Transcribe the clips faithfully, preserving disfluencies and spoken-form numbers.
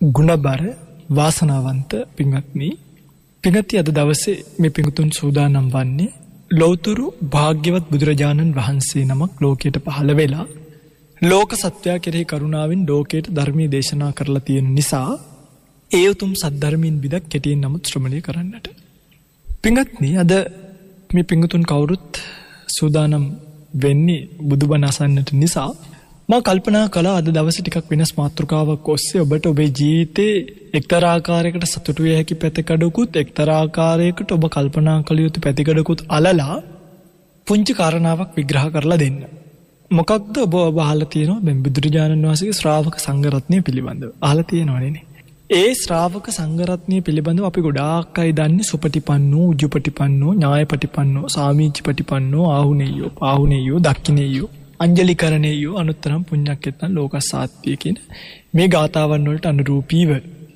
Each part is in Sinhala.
ගුණබර වාසනාවන්ත පින්වත්නි, පින්වත්නි අද දවසේ මේ පින්තුන් සූදානම් වන්නේ ලෞතුරු භාග්‍යවත් බුදුරජාණන් වහන්සේ නමක් ලෝකයට පහළ වෙලා ලෝක සත්‍යය කෙරෙහි කරුණාවෙන් ලෝකයට ධර්මයේ දේශනා කරලා තියෙන නිසා ඒ උතුම් සද්ධර්මයෙන් බිදක් කෙටියෙන් නමුත් ශ්‍රවණය කරන්නට. පින්වත්නි අද මේ පින්තුන් කවුරුත් සූදානම් වෙන්නේ බුදුබණ අසන්නට නිසා මම කල්පනා කළා අද දවසේ ටිකක් වෙනස් මාතෘකාවක් ඔස්සේ ඔබට ඔබේ ජීවිතේ එක්තරා ආකාරයකට සතුටු විය හැකි පැතිකඩකුත් එක්තරා ආකාරයකට ඔබ කල්පනා කළ යුතු පැතිකඩකුත් අලලා පුංචි කාරණාවක් විග්‍රහ කරලා දෙන්න. මොකක්ද ඔබ ඔබ අහලා තියෙනවා දැන් බුදුරජාණන් වහන්සේගේ ශ්‍රාවක සංඝරත්නය පිළිබඳව අහලා තියෙනවනේ. ඒ ශ්‍රාවක සංඝරත්නය පිළිබඳව අපි ගොඩාක් අය දන්නේ සුපටිපන්නෝ, උජුපටිපන්නෝ, ඥායපටිපන්නෝ, සාමීචිපටිපන්නෝ, ආහුනේයෝ, පාහුනේයෝ, දක්ඛිනේයෝ, අංජලිකරණේයෝ, අනුත්තරම් පුඤ්ඤක්කෙත්තං ලෝකස්සාත්තිය කියන මේ ගාථාවන් වලට අනුරූපීව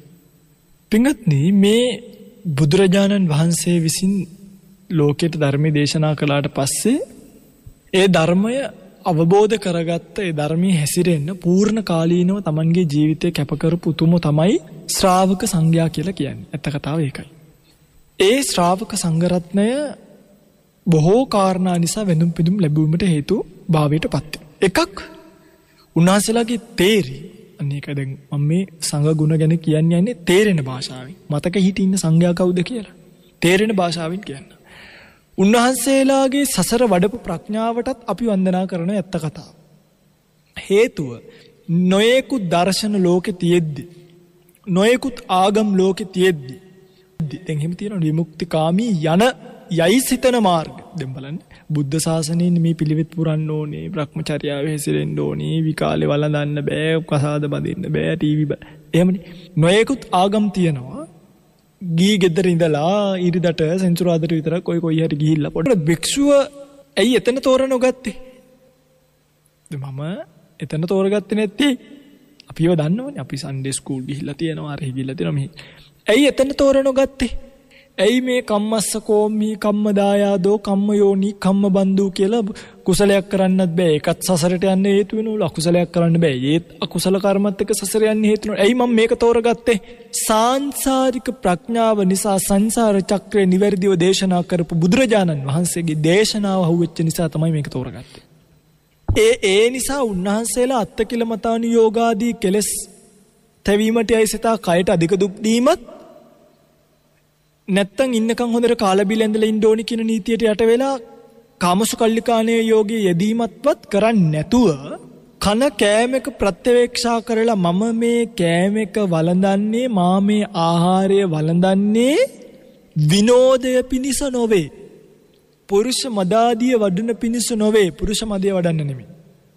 පින්වත්නි මේ බුදුරජාණන් වහන්සේ විසින් ලෝකයට ධර්මයේ දේශනා කළාට පස්සේ ඒ ධර්මය අවබෝධ කරගත්ත ඒ ධර්මයේ හැසිරෙන්න පූර්ණ කාලීනව Tamanගේ ජීවිතේ කැප කරපු උතුම තමයි ශ්‍රාවක සංඝයා කියලා කියන්නේ. ඇත්ත කතාව ඒකයි. ඒ ශ්‍රාවක සංඝරත්නය බොහෝ කාරණා නිසා වෙනුම් පිදුම් ලැබීමට හේතු භාවයට පත් වෙනවා. එකක් උන්වහන්සේලාගේ තේරි. අනේක දැන් මම මේ සංඝ ගුණ ගැන කියන්නේ යන්නේ තේරෙන භාෂාවෙන්. මතක හිටින්න සංඝයා කවුද කියලා. තේරෙන භාෂාවෙන් කියන්න. උන්වහන්සේලාගේ සසර වඩපු ප්‍රඥාවටත් අපි වන්දනා කරන ඇත්ත කතාව. හේතුව නොයෙකුත් දර්ශන ලෝකේ තියෙද්දි නොයෙකුත් ආගම් ලෝකේ තියෙද්දි දැන් හිම තියෙන විමුක්තිකාමී යන යයි සිතන මාර්ග දැන් බලන්න බුද්ධ ශාසනයෙන් මේ පිළිවෙත් පුරන්න ඕනේ, භ්‍රමචර්යාවේ හැසිරෙන්න ඕනේ, විකාලේ වළඳන්න බෑ, කසාද බඳින්න බෑ, ටීවී බෑ. එහෙමනේ නොයෙකුත් ආගම් තියෙනවා. ගී ගෙදර ඉඳලා ඉරිදට සෙන්සුරාදට විතරක් කොයි කොයි හරි ගිහිල්ලා පොඩ්ඩක් භික්ෂුව ඇයි එතන තෝරනව ගත්තේ? මම එතන තෝරගත්තේ නැත්තේ අපිව දන්නවනේ අපි සන්ඩේ ස්කූල් ගිහිල්ලා තියෙනවා හරි ගිහිල්ලා තියෙනවා මෙහි. ඇයි එතන තෝරනව ගත්තේ? ඇයි මේ කම්මස්ස කෝමී කම්මදායාදෝ කම්මයෝනි කම්මබන්දු කියලා කුසලයක් කරන්නත් බෑ. ඒකත් සසරට යන්න හේතු වෙනවලු. අකුසලයක් කරන්න බෑ. ඒත් අකුසල කර්මත් එක්ක සසර යන්න හේතු වෙනවා. ඇයි මම මේක තෝරගත්තේ? සාංශාරික ප්‍රඥාව නිසා සංසාර චක්‍රය නිවැරදිව දේශනා කරපු බුදුරජාණන් වහන්සේගේ දේශනාව අහුවෙච්ච නිසා තමයි මේක තෝරගත්තේ. ඒ ඒ නිසා උන්වහන්සේලා අත්තකිලමතානු යෝගාදී කෙලස් තැවීමට යයිසිතා කයට අධික දුක් දීමත් නැත්තම් ඉන්නකම් හොඳට කාලා බිල ඇඳලා ඉන්න ඕනි කියන නීතියට යට වෙලා කාමසුකල්ලිකාණේ යෝගී යෙදීමත්වත් කරන්නේ නැතුව කන කෑමක ප්‍රත්‍යවේක්ෂා කරලා මම මේ කෑමක වළඳන්නේ මා මේ ආහාරය වළඳන්නේ විනෝදය පිණිස නොවේ, පුරුෂ මදාදිය වඩන පිණිස නොවේ, පුරුෂ මදය වඩන්න නෙමෙයි,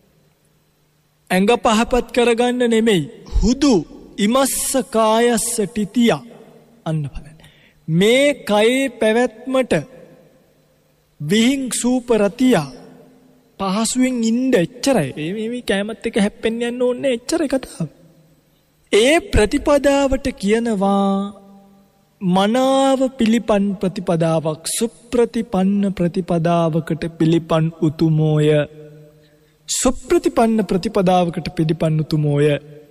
ඇඟ පහපත් කරගන්න නෙමෙයි, හුදු ඉමස්ස කායස්ස තිතිය අන්න බලන්න මේ කයේ පැවැත්මට විහිං සූපරතිය පහසුවෙන් ඉන්න එච්චරයි. මේ මේ කැමත් එක හැප්පෙන්න යන්න ඕනේ එච්චරයි කතාව. ඒ ප්‍රතිපදාවට කියනවා මනාව පිළිපන් ප්‍රතිපදාවක්, සුප්‍රතිපන්න ප්‍රතිපදාවකට පිළිපන් උතුමෝය. සුප්‍රතිපන්න ප්‍රතිපදාවකට පිළිපන් උතුමෝය.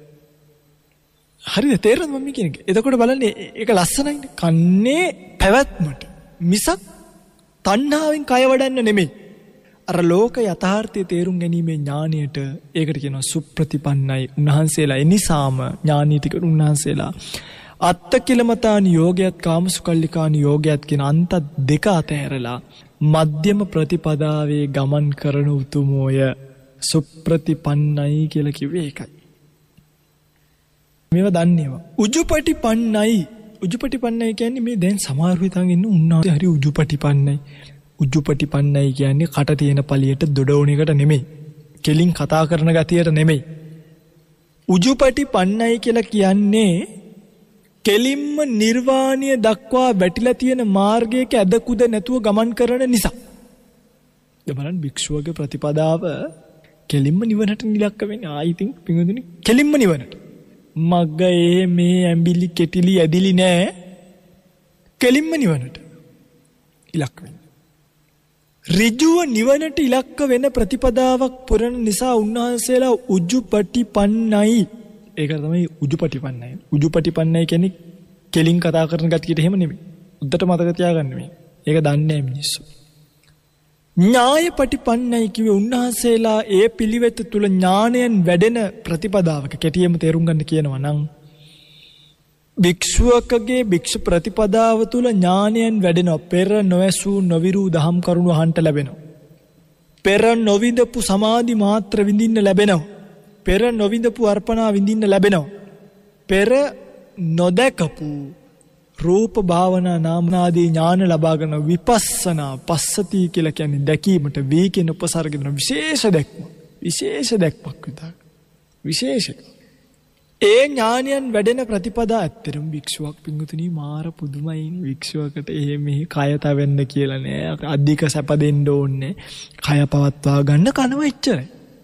හරිද? තේරෙනවද මම කියන්නේ? එතකොට බලන්න ඒක ලස්සනයිනේ. කන්නේ පැවැත්මට මිසක් තණ්හාවෙන් කය වඩන්න නෙමෙයි. අර ලෝක යථාර්ථය තේරුම් ගැනීමේ ඥාණයට ඒකට කියනවා සුප්‍රතිපන්නයි. උන්වහන්සේලා එනිසාම ඥානීතික උන්වහන්සේලා අත්තකිලමතාන යෝගයත් කාමසුකල්ලිකාන යෝගයත් කියන අන්ත දෙක අතහැරලා මධ්‍යම ප්‍රතිපදාවේ ගමන් කරන උතුමෝය. සුප්‍රතිපන්නයි කියලා කිව්වේ ඒකයි. මේවා දන්නේවා. උජුපටිපන්නයි. උජුපටිපන්නයි කියන්නේ මේ දැන් සමහර හිතන් ඉන්න උන්වහන්සේ හරි උජුපටිපන්නයි. උජුපටිපන්නයි කියන්නේ කට තියෙන පළියට දොඩවන එකට නෙමෙයි. කෙලින් කතා කරන ගතියට නෙමෙයි. උජුපටිපන්නයි කියලා කියන්නේ කෙලින්ම නිර්වාණය දක්වා වැටිලා තියෙන මාර්ගයක ඇදකුද නැතුව ගමන් කරන නිසා. දැන් බලන්න භික්ෂුවගේ ප්‍රතිපදාව කෙලින්ම නිවනට ඉලක්ක වෙන්නේ. ආයි ඉතින් පිඟුදුනි කෙලින්ම නිවනට. මග්ග ඒ මේ ඇඹිලි කෙටිලි ඇදිලි නෑ. කෙලින්ම නිවනට ඉලක්ක වෙන්නේ. ඍජුව නිවනට ඉලක්ක වෙන ප්‍රතිපදාවක් පුරන නිසා උන්වහන්සේලා උජුපටිපන්නයි. ඒක තමයි උජුපටිපන්නයි. උජුපටිපන්නයි කියන්නේ කෙලින් කතා කරන ගතියට එහෙම නෙමෙයි. උද්දට මතක තියාගන්න මේ. ඒක දන්නේ නැහැ මිනිස්සු. ඥායපටිපන්නයි කිව්වේ උන්වහන්සේලා ඒ පිළිවෙත තුල ඥාණයෙන් වැඩෙන ප්‍රතිපදාවක කැටියෙම තේරුම් ගන්න කියනවා නම් භික්ෂුවකගේ භික්ෂු ප්‍රතිපදාව තුල ඥාණයෙන් වැඩෙනවා. පෙර නොඇසූ නොවිරු දහම් කරුණු අහන්න ලැබෙනවා. පෙර නොවිඳපු සමාධි මාත්‍ර විඳින්න ලැබෙනවා. පෙර නොවිඳපු අර්පණා විඳින්න ලැබෙනවා. පෙර නොදකපු රූප භාවනා නාමනාදී ඥාන ලබාගෙන විපස්සනා පස්සති කියලා කියන්නේ දැකීමට වේ කියන උපසර්ග දෙන විශේෂ දැක්ම. විශේෂ දැක්මක් විතර. විශේෂ. ඒ ඥානයන් වැඩෙන ප්‍රතිපදා ඇත්තටම භික්ෂුවක් පිංගුතුනි මාර පුදුමයි. භික්ෂුවකට එහෙම මෙහි කය තවෙන්න කියලා නෑ. අධික සැප දෙන්න ඕනේ. කය පවත්වා ගන්න කනව එච්චරයි.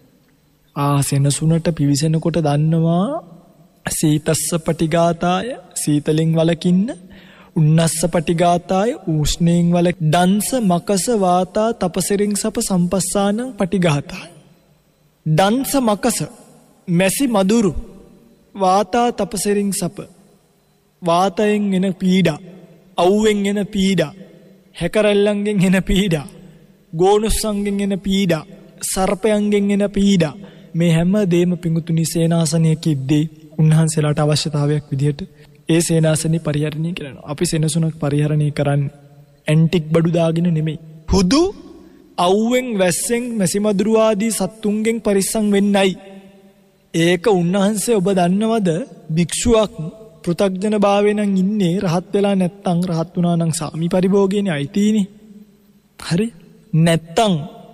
ආසෙනසුනට පිවිසෙනකොට දන්නවා සීතස්ස පටිඝාතාය සීතලෙන් වලකින්න උන්නස්ස පටිඝාතාය උෂ්ණයෙන් වල දංශ මකස වාතා තපසරින් සප සම්පස්සානං පටිඝාතාය දංශ මකස මැසි මදුරු වාතා තපසරින් සප වාතයෙන් එන පීඩා අවුවෙන් එන පීඩා හැකරැල්ලන්ගෙන් එන පීඩා ගෝනුස්සන්ගෙන් එන පීඩා සර්පයන්ගෙන් එන පීඩා මේ හැම දෙම පිඟුතුනි සේනාසනයකදී උන්වහන්සේලාට අවශ්‍යතාවයක් විදිහට ඒ සේනාසනේ පරිහරණය කරනවා. අපි සෙනසුනක් පරිහරණය කරන්නේ ඇන්ටික් බඩු දාගෙන නෙමෙයි. හුදු අවුවෙන් වැස්සෙන් මැසිමදුරු ආදී සත්තුන්ගෙන් පරිස්සම් වෙන්නයි. ඒක උන්වහන්සේ ඔබ දන්නවද භික්ෂුවක් පෘථග්ජන භාවයෙන් ඉන්නේ රහත් වෙලා නැත්තම් රහත් වුණා නම් සාමි පරිභෝගයනේ අයිතිනේ. හරි? නැත්තම්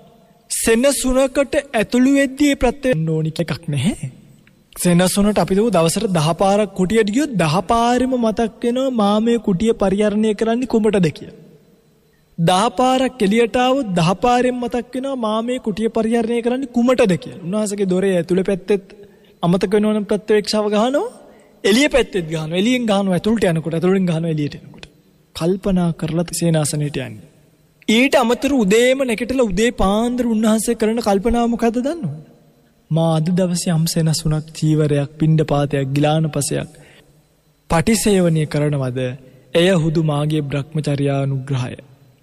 සෙනසුනකට ඇතුළු වෙද්දී ප්‍රත්‍යයෙන් ඕනි එකක් නැහැ. සෙනසුනට අපි දවස් දවසට දහ පාරක් කුටියට ගියොත් දහ පාරෙම මතක් වෙනවා මා මේ කුටිය පරිහරණය කරන්නේ කුමටද කියලා. දහ පාරක් එළියට ආවොත් දහ පාරෙන් මතක් වෙනවා මා මේ කුටිය පරිහරණය කරන්නේ කුමටද කියලා. උන්වහන්සේගේ දොරේ ඇතුළේ පැත්තෙත් අමතක වෙනවනම් ප්‍රත්‍යවේක්ෂාව ගහනවා. එළිය පැත්තෙත් ගහනවා. එළියෙන් ගහනවා ඇතුළට යනකොට ඇතුළෙන් ගහනවා එළියට එනකොට. කල්පනා කරලා සේනාසනයට යන්නේ. ඊට අමතරව උදේම නැගිටලා උදේ පාන්දර උන්වහන්සේ කරන කල්පනාව මොකද්ද දන්නවද? මා අද දවසේ යම් සෙනසුනක් චීවරයක් පිණ්ඩපාතයක් ගිලානපසයක් පටිසේවනය කරනවද එය හුදු මාගේ බ්‍රහ්මචර්යානුග්‍රහය.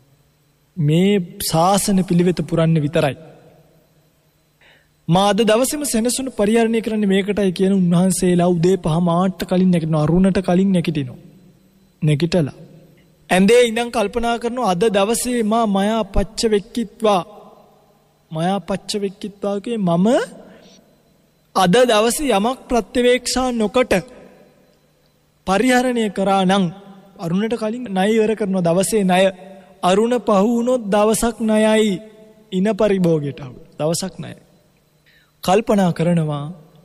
මේ ශාසන පිළිවෙත පුරන්නේ විතරයි. මා අද දවසේම සෙනසුන පරිහරණය කරන්නේ මේකටයි කියන උන්වහන්සේලා උදේ පහ මාට කලින් නැගිටිනවා අරුණට කලින් නැගිටිනවා. නැගිටලා ඇඳේ ඉඳන් කල්පනා කරනවා අද දවසේ මා මයා පච්ච වෙක්කිත්වා මයා පච්ච වෙක්කිත්වා කියේ මම අද දවසේ යමක් ප්‍රත්‍යවේක්ෂා නොකොට පරිහරණය කරා නම් අරුණට කලින් ණය ඉවර කරන දවසේ ණය අරුණ පහ වුණොත් දවසක් ණයයි ඉන පරිභෝගයට දවසක් ණයයි. කල්පනා කරනවා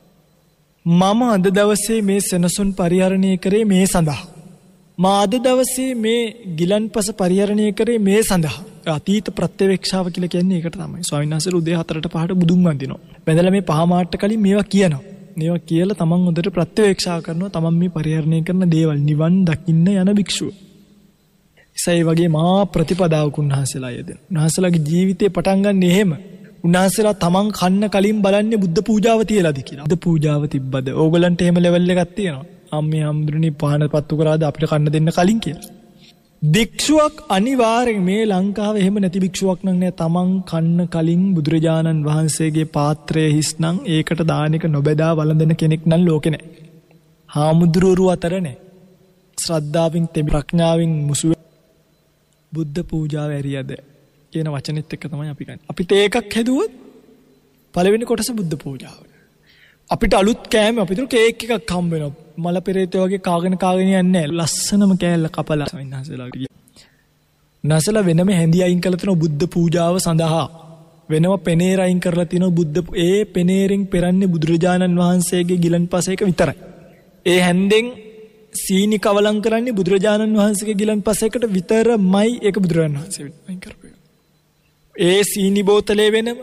මම අද දවසේ මේ සෙනසුන් පරිහරණය කරේ මේ සඳහා. මා අද දවසේ මේ ගිලන්පස පරිහරණය කරේ මේ සඳහා. අතීත ප්‍රත්‍යවේක්ෂාව කියලා කියන්නේ ඒකට තමයි. ස්වාමීන් වහන්සේ උදේ හතරට පහට බුදුන් වඳිනවා. වැඳලා මේ පහ මාට කලින් මේවා කියනවා. මේවා කියලා තමන් හොඳට ප්‍රත්‍යවේක්ෂා කරනවා. තමන් මේ පරිහරණය කරන දේවල් නිවන් දකින්න යන භික්ෂුව. ඉසයි වගේ මා ප්‍රතිපදාවක උන්වහන්සේලා යෙදෙන. උන්වහන්සේලාගේ ජීවිතේ පටන් ගන්න එහෙම. උන්වහන්සේලා තමන් කන්න කලින් බලන්නේ බුද්ධ පූජාව තියලාද කියලා. බුද්ධ පූජාව තිබ්බද? ඕගලන්ට එහෙම ලෙවල් එකක් තියෙනවා. අම්මේ හැමදෙරණි පහන පත්තු කරාද අපිට කන්න දෙන්න කලින් කියලා. භික්ෂුවක් අනිවාර්යෙන් මේ ලංකාවේ එහෙම නැති භික්ෂුවක් නම් නෑ තමන් කන්න කලින් බුදුරජාණන් වහන්සේගේ පාත්‍රය හිස් නම් ඒකට දාන එක නොබෙදා වළඳන කෙනෙක් නම් ලෝකේ නෑ. හාමුදුරුවෝ අතර නෑ. ශ්‍රද්ධාවෙන් තෙමි ප්‍රඥාවෙන් මුසු බුද්ධ පූජාව ඇරියද කියන වචනෙත් එක්ක තමයි අපි ගන්නේ. අපිට ඒකක් හැදුවොත් පළවෙනි කොටස බුද්ධ පූජාව. අපිට අලුත් කෑම අපිට කේක් එකක් හම්බ වෙනවා. මල පෙරේතය වගේ කාගෙන කාගෙන යන්නේ නැහැ. ලස්සනම කෑල්ල කපලා ඉන්නහසලාට ගියා. නැසලා වෙනම හැඳි අයින් කරලා තිනවා බුද්ධ පූජාව සඳහා. වෙනම පෙනේර අයින් කරලා තිනවා බුද්ධ ඒ පෙනේරෙන් පෙරන්නේ බුදුරජාණන් වහන්සේගේ ගිලන්පසයක විතරයි. ඒ හැන්දෙන් සීනි කවලම් කරන්නේ බුදුරජාණන් වහන්සේගේ ගිලන්පසයකට විතරමයි ඒක බුදුරජාණන් වහන්සේ අයින් කරපේ. ඒ සීනි බෝතලේ වෙනම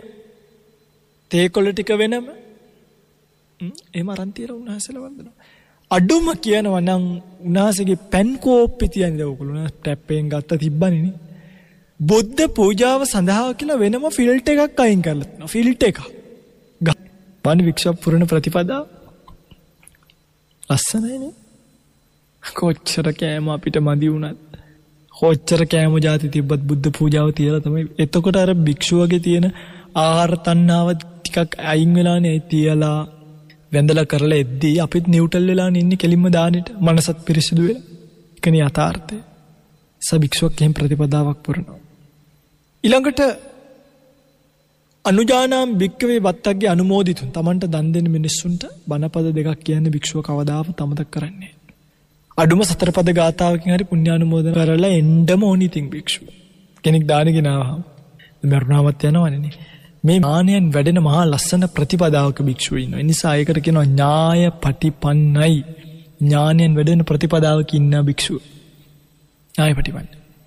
තේ කොළ ටික වෙනම එහෙම අරන් තියලා උන්වහන්සේලා වන්දනවා. අඩුම කියනවා නම් උන්වහන්සේගේ පෑන් කෝප්පේ තියන්නේ ඔයගොල්ලෝ ටැප්පෙන් ගත්ත තිබ්බනේ නේ. බුද්ධ පූජාව සඳහා කියලා වෙනම ෆිල්ටර් එකක් අයින් කරලා තියෙනවා. ෆිල්ටර් එක. වань වික්ෂප් පුරණ ප්‍රතිපදා ලස්සනයිනේ. කොච්චර කෑම අපිට මදි වුණත් කොච්චර කෑම જાති තිබ්බත් බුද්ධ පූජාව තියලා තමයි. එතකොට අර භික්ෂුවගේ තියෙන ආහාර තණ්හාව ටිකක් අයින් වෙලානේ තියලා වැඳලා කරලා එද්දී අපිත් නිව්ටල් වෙලානේ ඉන්නේ කෙලින්ම දානෙට. මනසත් පිරිසිදු වෙලා. ඒකනේ යථාර්ථය. සබික්ෂුවක් එහෙම ප්‍රතිපදාවක් පුරනවා. ඊළඟට අනුජානාම් භික්කවේ වත්තග්ගේ අනුමෝදිතුන්. Tamanට දන් දෙන මිනිස්සුන්ට බණපද දෙකක් කියන්නේ භික්ෂුව කවදාවත් අමතක කරන්නේ. අඩුම සතර පද ගාථාවකින් හරි පුණ්‍යානුමෝදන කරලා එන්නම ඕනි ඉතින් භික්ෂුව. කෙනෙක් දාන ගෙනාවහම මරුණාවත් යනවනේ. මේ මානයන් වැඩෙන මහා ලස්සන ප්‍රතිපදාවක භික්ෂුව ඉන්නවා. ඒ නිසා ඒකට කියනවා ඥාය පටිපන්නයි. ඥානයන් වැඩෙන ප්‍රතිපදාවක ඉන්න භික්ෂුව. ඥාය පටිපන්න.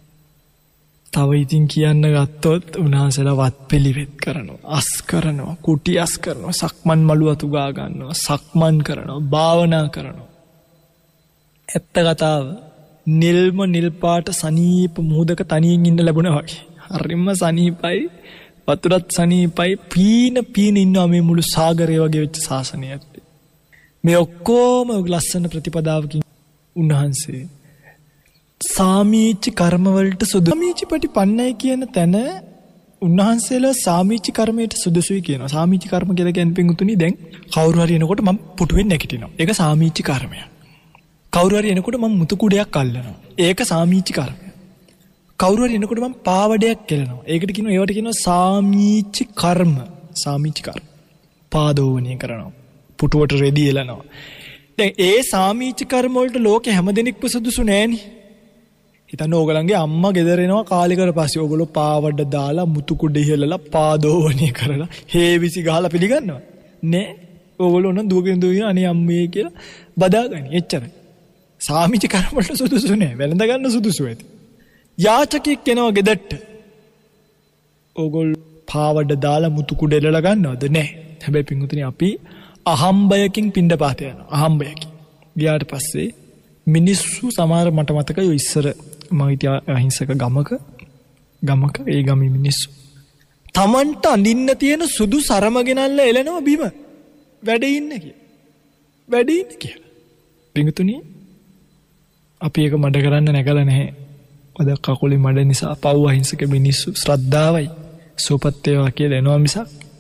තව ඉතින් කියන්න ගත්තොත් උන්වහන්සේලා වත් පිළිවෙත් කරනවා, අස් කරනවා, කුටි අස් කරනවා, සක්මන් මළු අතු ගා ගන්නවා, සක්මන් කරනවා, භාවනා කරනවා. ඇත්ත කතාව නිල්ම නිල් පාට සනීප මුහුදක තනියෙන් ඉන්න ලැබුණා වගේ. හරිම සනීපයි, වතුරත් සනීපයි, පීන පීන ඉන්නවා මේ මුළු සාගරය වගේ වෙච්ච ශාසනයක්. මේ ඔක්කොම ලස්සන ප්‍රතිපදාවකින් උන්වහන්සේ සාමීචි කර්මවලට සුදු. සාමීචි පටිපන්නයි කියන තැන උන්වහන්සේලා සාමීචි කර්මයට සුදුසුයි කියනවා. සාමීචි කර්ම කියලා කියන්නේ පිටුතුනි දැන් කවුරු හරි එනකොට මම පුටුවෙන් නැගිටිනවා. ඒක සාමීචි කර්මයක්. කවුරු හරි එනකොට මම මුතු කුඩයක් අල්ලනවා. ඒක සාමීචි කර්මයක්. කවුරු හරි එනකොට මම පාවඩයක් කෙලනවා. ඒකට කියනවා ඒවට කියනවා සාමීචි කර්ම. සාමීචි කර්ම. පාදෝවණිය කරනවා. පුටුවට රෙදි එලනවා. දැන් ඒ සාමීචි කර්ම වලට ලෝකෙ හැමදෙනෙක්ම සුදුසු නෑනේ. හිතන්න ඕගලන්ගේ අම්මා ගෙදර එනවා කාලෙකට පස්සේ ඕගොල්ලෝ පාවඩ දාලා මුතු කුඩ ඉහලලා පාදෝවණිය කරලා හේවිසි ගහලා පිළිගන්නවා. නෑ. ඕගොල්ලෝ නම් දුවගෙන දුවගෙන අනේ අම්මේ කියලා බදාගනි. එච්චරයි. සාමීචි කර්ම වලට සුදුසු නෑ. වැළඳ ගන්න සුදුසු ඇති. යාචකෙක් එනවා ගෙදරට. ඕගොල්ලෝ පාවඩ දාලා මුතු කුඩ එලලා ගන්නවද? නෑ. හැබැයි පින්වතුනි අපි අහම්බයකින් පිණ්ඩපාත යනවා. අහම්බයකින්. ගියාට පස්සේ මිනිස්සු සමහර මට මතකයි ඉස්සර මම හිටිය අහිංසක ගමක ගමක ඒ ගමේ මිනිස්සු Tamanට අඳින්න තියෙන සුදු සරම ගෙනල්ලා එලනවා බිම. වැඩේ ඉන්න කියලා. වැඩේ ඉන්න කියලා. පින්වතුනි අපි ඒක මඩ කරන්න නැගලා නැහැ. ඔද කකුලේ මඩ නිසා පව් අහිංසක මිනිස්සු ශ්‍රද්ධාවයි සෝපත් වේවා කියලා එනවා මිසක්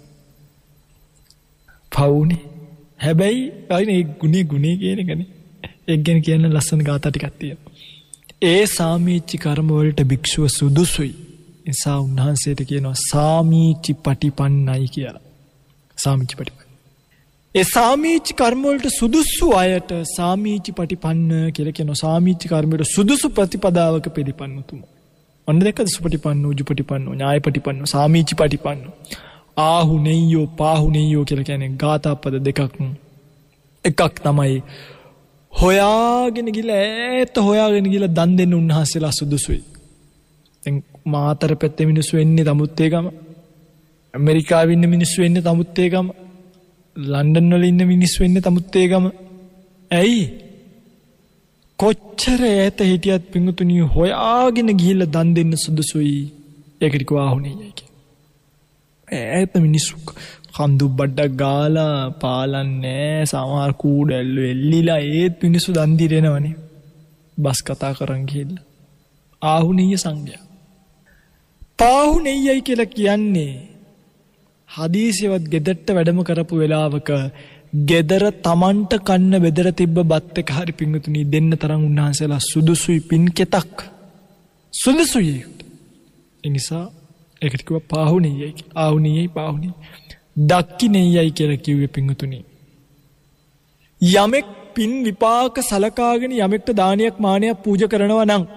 පවුනේ. හැබැයි අයිනේ ගුණේ ගුණේ කියන එකනේ. ඒක ගැන කියන්න ලස්සන ගාථා ටිකක් තියෙනවා. ඒ සාමීචි කර්ම වලට භික්ෂුව සුදුසුයි. නිසා උන්වහන්සේට කියනවා සාමීචි පටිපන්නයි කියලා. සාමීචි පටිපන්න. ඒ සාමීචි කර්ම වලට සුදුසු අයට සාමීචි පටිපන්න කියලා කියනවා. සාමීචි කර්මයට සුදුසු ප්‍රතිපදාවක පිළිපන්නතුමෝ. ඔන්න දෙකද සුපටිපන්නෝ, උජුපටිපන්නෝ, ඥායපටිපන්නෝ, සාමීචි පටිපන්නෝ. ආහු නෙය්‍යෝ පාහු නෙය්‍යෝ කියලා කියන්නේ ගාථා පද දෙකක්. එකක් තමයි හොයාගෙන ගිහලා ඈත හොයාගෙන ගිහලා දන් දෙන්න උන්වහන්සේලා සුදුසුයි. දැන් මාතර පැත්තේ මිනිස්සු එන්නේ තමුත් ඒකම. ඇමරිකාවේ ඉන්න මිනිස්සු එන්නේ තමුත් ඒකම. ලන්ඩන් වල ඉන්න මිනිස්සු එන්නේ තමුත් ඒකම. ඇයි? කොච්චර ඈත හිටියත් පිංගුතුණිය හොයාගෙන ගිහලා දන් දෙන්න සුදුසුයි. ඒකට කිව්වා ආහුනේ කියලා. ඈත මිනිස්සු කන්දු බඩක් ගාලා පාලන්නේ සමහර කූඩැල්ල එල්ලිලා ඒත් මිනිස්සු දන් දිරෙනවනේ. බස් කතා කරන් ගිහිල්ලා. ආහුනීය සංඝයා. පාහුනෙයයි කියලා කියන්නේ හදීසියවත් ගෙදරට වැඩම කරපු වෙලාවක ගෙදර Tamanට කන්න බෙදර තිබ්බ බත් එක හරි පිංගුතුණි දෙන්න තරම් උන්වහන්සේලා සුදුසුයි පින්කෙතක්. සුදුසුයි. ඒ නිසා ඒකට කිව්වා පාහුනෙයයි. ආහුනීයයි පාහුනී. දක්කිනෙයයි කියලා කිව්වේ පිංගුතුනි. යමෙක් පින් විපාක සලකාගෙන යමෙක්ට දානයක් මානයක් පූජා කරනවා නම්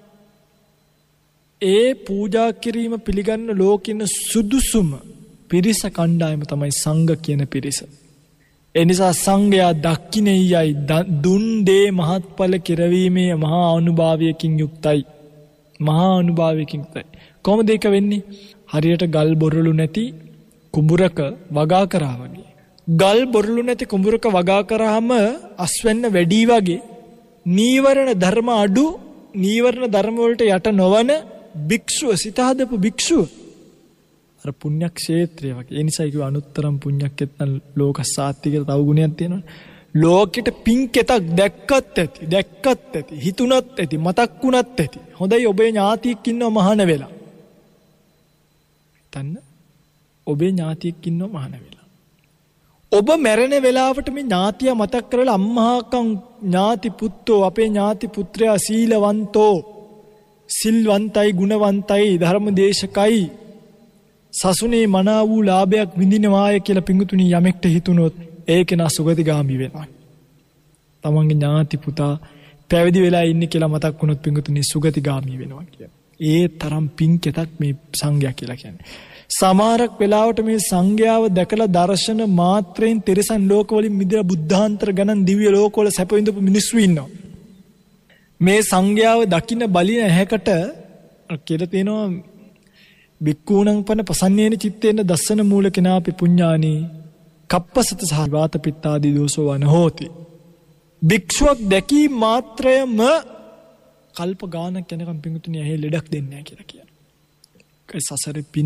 ඒ පූජා කිරීම පිළිගන්න ලෝකින සුදුසුම පිරිස කණ්ඩායම තමයි සංඝ කියන පිරිස. ඒ නිසා සංඝයා දක්කිනෙයයි දුන් දේ මහත්ඵල කෙරවීමේ මහා අනුභවයකින් යුක්තයි. මහා අනුභවයකින් යුක්තයි. කොහොමද ඒක වෙන්නේ? හරියට ගල් බොරළු නැති කුඹුරක වගා කරා වගේ. ගල් බොරළු නැති කුඹුරක වගා කරාම අස්වැන්න වැඩි වගේ නීවරණ ධර්ම අඩු නීවරණ ධර්ම වලට යට නොවන භික්ෂුව සිත හදපු භික්ෂුව අර පුණ්‍ය ක්ෂේත්‍රය වගේ. ඒ නිසා කිව්ව අනුත්තරම් පුණ්‍යක්කෙත්න ලෝකසාත්තික තව ගුණයක් තියෙනවා. ලෝකෙට පින් කෙතක් දැක්කත් ඇති, දැක්කත් ඇති, හිතුණත් ඇති, මතක් වුණත් ඇති. හොඳයි ඔබේ ඥාතියෙක් ඉන්නව මහාන වෙලා. හිතන්න ඔබේ ඥාතියෙක් ඉන්නව මහාන වෙලා. ඔබ මැරෙන වෙලාවට මේ ඥාතිය මතක් කරලා අම්මහාකම් ඥාති පුත්තෝ අපේ ඥාති පුත්‍රයා සීලවන්තෝ සිල්වන්තයි ගුණවන්තයි ධර්මදේශකයි සසුනේ මනා වූ ලාභයක් විඳිනවාය කියලා පිඟුතුනි යමෙක්ට හිතුනොත් ඒක නා සුගතිගාමි වෙනවා. තමන්ගේ ඥාති පුතා පැවිදි වෙලා ඉන්නේ කියලා මතක් වුණොත් පිඟුතුනි සුගතිගාමි වෙනවා කියන්නේ. ඒ තරම් පින් කෙතක් මේ සංඝයා කියලා කියන්නේ. සමහරක් වෙලාවට මේ සංඝයාව දැකලා දර්ශන මාත්‍රයෙන් තිරසන් ලෝකවලින් මිදලා බුද්ධාන්තර ගණන් දිව්‍ය ලෝකවල සැප විඳපු මිනිස්සු ඉන්නවා. මේ සංඝයාව දකින්න බලින ඇහැකට කියලා තියෙනවා බික්කූණං පන පසන්නේන චිත්තේන දස්සන මූලකනාපි පුඤ්ඤානි කප්පසත සහ වාත පිත්තාදී දෝෂෝ වනහෝති. භික්ෂුවක් දැකී මාත්‍රයම කල්ප ගානක් යනකම් පිඟුතුණිය ඇහි ලෙඩක් දෙන්නේ නැහැ කියලා කියනවා. ඒ සසරේ පින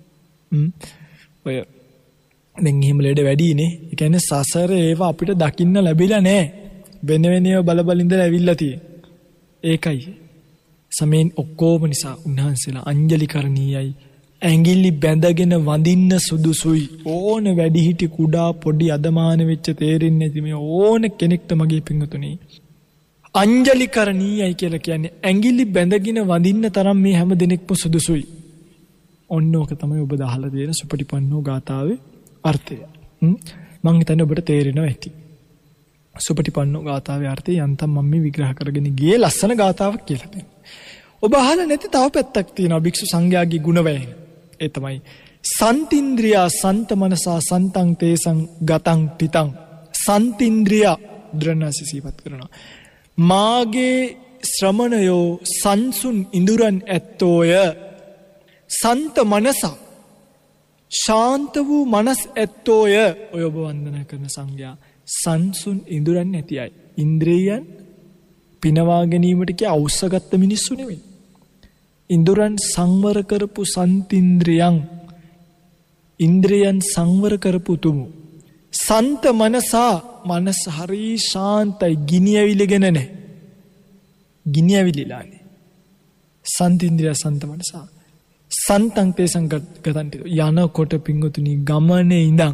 ඔය දැන් එහෙම ලෙඩ වැඩිනේ. ඒ කියන්නේ සසරේ ඒව අපිට දකින්න ලැබිලා නැහැ. වෙන වෙනේව බල බල ඉඳලා ඇවිල්ලා තියෙන්නේ. ඒකයි සමෙන් ඔක්කොම නිසා උන්වහන්සේලා අංජලි කරණීයයි ඇඟිලි බැඳගෙන වඳින්න සුදුසුයි. ඕන වැඩිහිටි කුඩා පොඩි අදමාන වෙච්ච තේරෙන්නේ නැති මේ ඕන කෙනෙක්ට මගේ පිංගුතුනි අංජලි කරණීයයි කියලා කියන්නේ ඇඟිලි බැඳගෙන වඳින්න තරම් මේ හැම දෙනෙක්ම සුදුසුයි. ඔන්න ඕක තමයි ඔබ දහලා දෙන සුපටිපන්නෝ ගාථාවේ අර්ථය. මම හිතන්නේ ඔබට තේරෙනවා ඇති. සුපටිපන්නෝ ගාථාවේ අර්ථය යන්තම් මම මේ විග්‍රහ කරගෙන ගියේ ලස්සන ගාථාවක් කියලා තියෙනවා. ඔබ අහලා නැති තව පැත්තක් තියෙනවා භික්ෂු සංඝයාගේ ගුණ වැයෙන. ඒ තමයි සන්තින්ද්‍රියා සන්ත මනසා සන්තං තේසං ගතං තිතං. සන්තින්ද්‍රියා බුදුරණාහි සිහිපත් කරනවා. මාගේ ශ්‍රමණයෝ සංසුන් ඉඳුරන් ඇත්තෝය. සන්ත මනසා ශාන්ත වූ මනස් ඇත්තෝය. ඔය ඔබ වන්දනා කරන සංඝයා සංසුන් ඉඳුරන් ඇති අය. ඉන්ද්‍රියයන් පිනවා ගැනීමට කිය අවශ්‍යගත්ත මිනිස්සු නෙවෙයි. ඉන්ද්‍රයන් සංවර කරපු සන්තින්ද්‍රියං ඉන්ද්‍රියන් සංවර කරපු තුමු. සන්ත මනසා මනස හරි ශාන්තයි ගිනි ඇවිලගෙන නැහැ. ගිනි ඇවිලිලානේ. සන්තින්ද්‍රිය සන්ත මනසා සන්තං තේසං ගතං යනකොට පිංගුතුනි ගමනේ ඉඳන්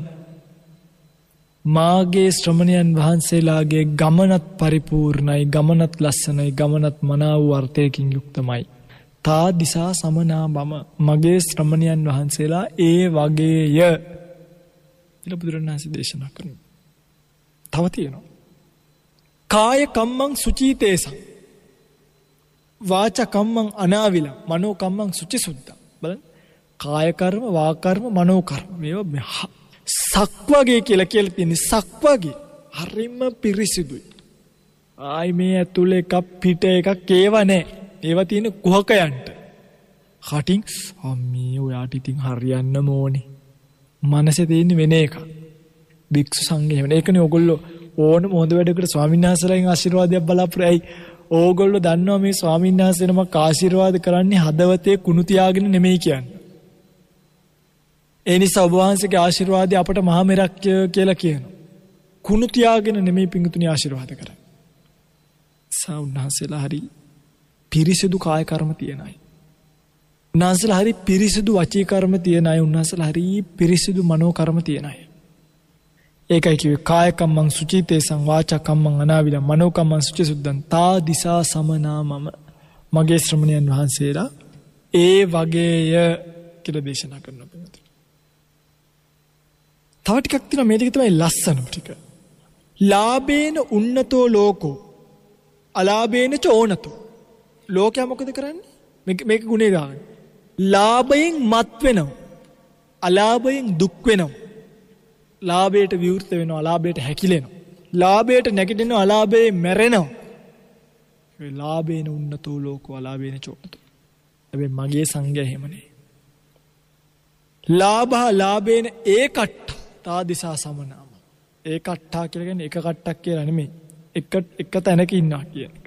මාගේ ශ්‍රමණයන් වහන්සේලාගේ ගමනත් පරිපූර්ණයි ගමනත් ලස්සනයි ගමනත් මනා වූ අර්ථයකින් යුක්තමයි. තා දිසා සමනා බම මගේ ශ්‍රමණයන් වහන්සේලා ඒ වගේය කියලා බුදුරණාහි දේශනා කරනවා. තව තියෙනවා. කාය කම්මං සුචීතේසං වාච කම්මං අනාවිලං මනෝ කම්මං සුචිසුද්ධං. බලන්න කාය කර්ම වාක් කර්ම මනෝ කර්ම මේවා සක්වගේ කියලා කියලා තියෙන්නේ. සක්වගේ හරිම පිරිසිදුයි. ආයි මේ ඇතුලේ එකක් පිට එකක් ඒව නැහැ. ඒවා තියෙන කුහකයන්ට. කටින් අම්මේ ඔයාට ඉතින් හරියන්න ඕනේ. මනසේ තියෙන වෙන එකක්. භික්ෂු සංඝය වෙන. ඒකනේ ඕගොල්ලෝ ඕනම හොඳ වැඩකට ස්වාමීන් වහන්සේලාගෙන් ආශිර්වාදයක් බලාපොරොත්තු. ඕගොල්ලෝ දන්නවා මේ ස්වාමීන් වහන්සේ නමක් ආශිර්වාද කරන්නේ හදවතේ කුණු තියාගෙන නෙමෙයි කියන්නේ. ඒ නිසා ඔබ වහන්සේගේ ආශිර්වාදය අපට මහා මෙරක් කියලා කියනවා. කුණු තියාගෙන නෙමෙයි පිංගුතුනි ආශිර්වාද කරන්නේ. සෞන්හන්සලා හරි පිරිසිදු කාය කර්ම තියන අය. උන්වහන්සලා හරි පිරිසිදු වචී කර්ම තියන අය. උන්වහන්සලා හරි පිරිසිදු මනෝ කර්ම තියන අය. ඒකයි කිව්වේ කාය කම්මං සුචිතේසං වාචා කම්මං අනාවිල මනෝ කම්මං සුචිසුද්ධං තා දිසා සමනා මම මගේ ශ්‍රමණයන් වහන්සේලා ඒ වගේය කියලා දේශනා කරනවා. තව ටිකක් තියෙනවා මේ ටික තමයි ලස්සන ටික. ලාභේන උන්නතෝ ලෝකෝ අලාභේන ච ඕනතෝ. ලෝකයා මොකද කරන්නේ? මේක මේක ගුණේ දාගන්න. ලාභයෙන් මත් වෙනවා. අලාභයෙන් දුක් වෙනවා. ලාභයට විවෘත වෙනවා. අලාභයට හැකිලෙනවා. ලාභයට නැගිටිනවා. අලාභයෙන් මැරෙනවා. ඒ ලාභේන උන්නතෝ ලෝකෝ අලාභේන ච ඕනතෝ. හැබැයි මගේ සංඝය එහෙම නෙවෙයි. ලාභා ලාභේන ඒකට තා දිසා සමනාම. ඒ කට්ටා කියලා කියන්නේ එක කට්ටක් කියලා නෙමෙයි. එක එක තැනක ඉන්නවා කියන එක.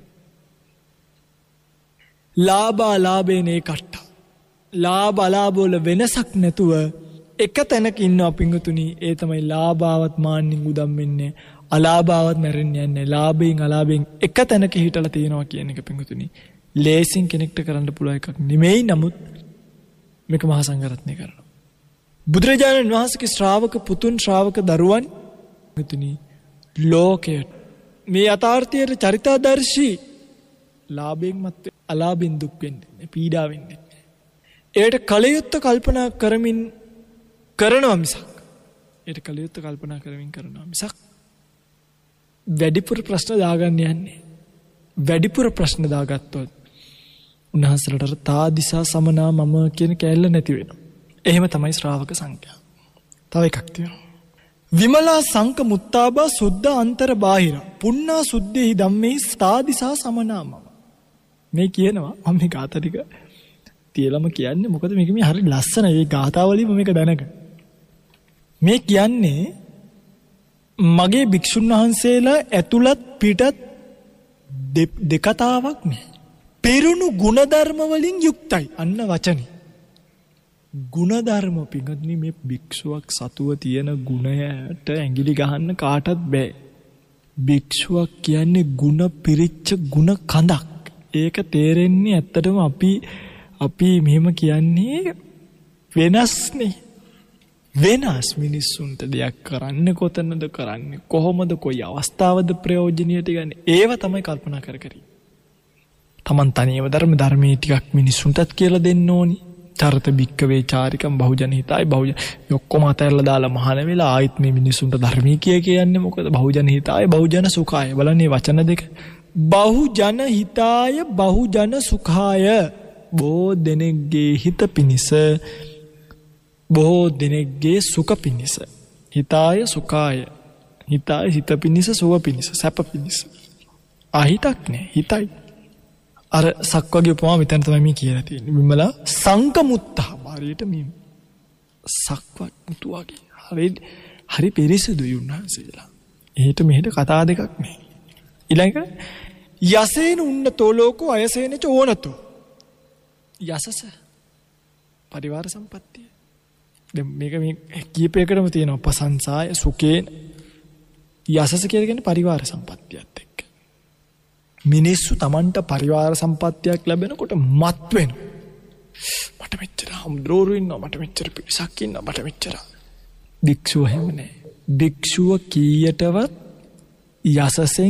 ලාභා ලාභේන ඒ කට්ටා. ලාභ අලාභ වල වෙනසක් නැතුව එක තැනක ඉන්නවා පිංගුතුනි. ඒ තමයි ලාභාවත් මාන්නින් උදම් වෙන්නේ. අලාභාවත් මැරෙන්නේ නැහැ. ලාභයෙන් අලාභයෙන් එක තැනක හිටලා තියෙනවා කියන එක පිංගුතුනි. ලේසින් කෙනෙක්ට කරන්න පුළුවන් එකක් නෙමෙයි. නමුත් මේක මහා සංඝරත්නය කරනවා. බුදුරජාණන් වහන්සේගේ ශ්‍රාවක පුතුන් ශ්‍රාවක දරුවන් පිංගුතුනි ලෝකයට මේ යථාර්ථයේ චරිතාදර්ශී ලාභයෙන් මත් අලාභයෙන් දුක් වෙන්නේ පීඩා වෙන්නේ. ඒකට කලයුත්ත කල්පනා කරමින් කරනවා මිසක් ඒකට කලයුත්ත කල්පනා කරමින් කරනවා මිසක් වැඩිපුර ප්‍රශ්න දාගන්න යන්නේ. වැඩිපුර ප්‍රශ්න දාගත්තොත් උන්වහන්සේලාට තා දිසා සමනා මම කියන කැලල නැති වෙනවා. එහෙම තමයි ශ්‍රාවක සංඝයා. තව එකක් තියෙනවා. විමලා සංක මුත්තාබා සුද්ධ අන්තර බාහිර පුන්නා සුද්ධෙහි ධම්මේ තා දිසා සමනා මම. මේ කියනවා මම මේ ගාථා ටික තියලම කියන්නේ මොකද මේක මේ හරි ලස්සන ඒ ගාථාවලින්ම මේක දැනග. මේ කියන්නේ මගේ භික්ෂුන් වහන්සේලා ඇතුළත් පිටත් දෙකතාවක් නෑ. පෙරුණු ගුණධර්ම වලින් යුක්තයි. අන්න වචනේ. ගුණධර්ම පිඟුතුනි මේ භික්ෂුවක් සතුව තියෙන ගුණයට ඇඟිලි ගහන්න කාටවත් බෑ. භික්ෂුවක් කියන්නේ ගුණ පිරිච්ච ගුණ කඳක්. ඒක තේරෙන්නේ ඇත්තටම අපි අපි මෙහෙම කියන්නේ වෙනස්නේ. වෙනස් මිනිස්සුන්ට දෙයක් කරන්න කොතනද කරන්නේ කොහොමද කොයි අවස්ථාවද ප්‍රයෝජනියට ගන්න ඒව තමයි කල්පනා කර කර. තමන් තනියම ධර්ම ධර්මයේ ටිකක් මිනිස්සුන්ටත් කියලා දෙන්න ඕනි. චරත භික්කවේ චාරිකම් බහුජන හිතයි බහුජන ඔක්කොම අතහැරලා දාලා මහාන වෙලා ආයිත් මේ මිනිස්සුන්ට ධර්මී කිය කියන්නේ මොකද බහුජන හිතයි බහුජන සුඛාය බලන්නේ වචන දෙක. බහුජන හිතාය බහුජන සුඛාය බොහෝ දෙනෙක්ගේ හිත පිණිස බොහෝ දෙනෙක්ගේ සුඛ පිණිස. හිතාය සුඛාය හිතාය හිත පිණිස සුව පිණිස සැප පිණිස. අහිතක් නෑ හිතයි. අර සක්වගේ උපමා මෙතන තමයි මේ කියලා තියෙන්නේ. විමලා සංකමුත්තා හරියට මේ සක්වක් මුතු වගේ. හරි හරි පිරිසිදුයි උන්වහන්සේලා. එහෙට මෙහෙට කතා දෙකක් නෑ. ඊළඟ යසේන උන්නතෝ ලෝකෝ අයසේනච ඕනතෝ. යසස පරිවාර සම්පත්තිය. දැන් මේක මේ කීපයකටම තියෙනවා ප්‍රශංසාය සුඛේ යසස කියලා කියන්නේ පරිවාර සම්පත්තියත් එක්ක. මිනිස්සු Tamanට පරිවාර සම්පත්තියක් ලැබෙනකොට මත් වෙනවා. මට මෙච්චර හම්ද්‍රෝරු ඉන්නවා මට මෙච්චර පිරිසක් ඉන්නවා මට මෙච්චර. භික්ෂුව හැම නෑ. භික්ෂුව කීයටවත් යසසෙන්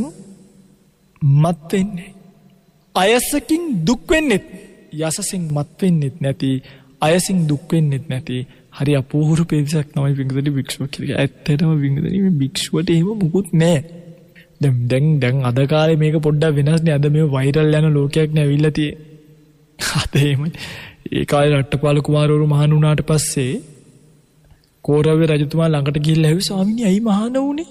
මත් වෙන්නේ. අයසකින් දුක් වෙන්නේ යසසින් මත් වෙන්නෙත් නැති අයසින් දුක් වෙන්නෙත් නැති හරි අපූර්ව පිරිසක් තමයි පිංගුතුනි භික්ෂුව කියලා. ඇත්තටම පිංගුතුනි මේ භික්ෂුවට එහෙම මුකුත් නැහැ. දැන් දැන් දැන් අද කාලේ මේක පොඩ්ඩක් වෙනස්නේ. අද මේ වෛරල් යන ලෝකයක් නේ ඇවිල්ලා තියෙන්නේ. අද එහෙම ඒ කාලේ රට්ටපාල කුමාරවරු මහාන වුණාට පස්සේ කෝරව්‍ය රජතුමා ළඟට ගිහිල්ලා ඇහුවා ස්වාමීනි ඇයි මහාන වුනේ?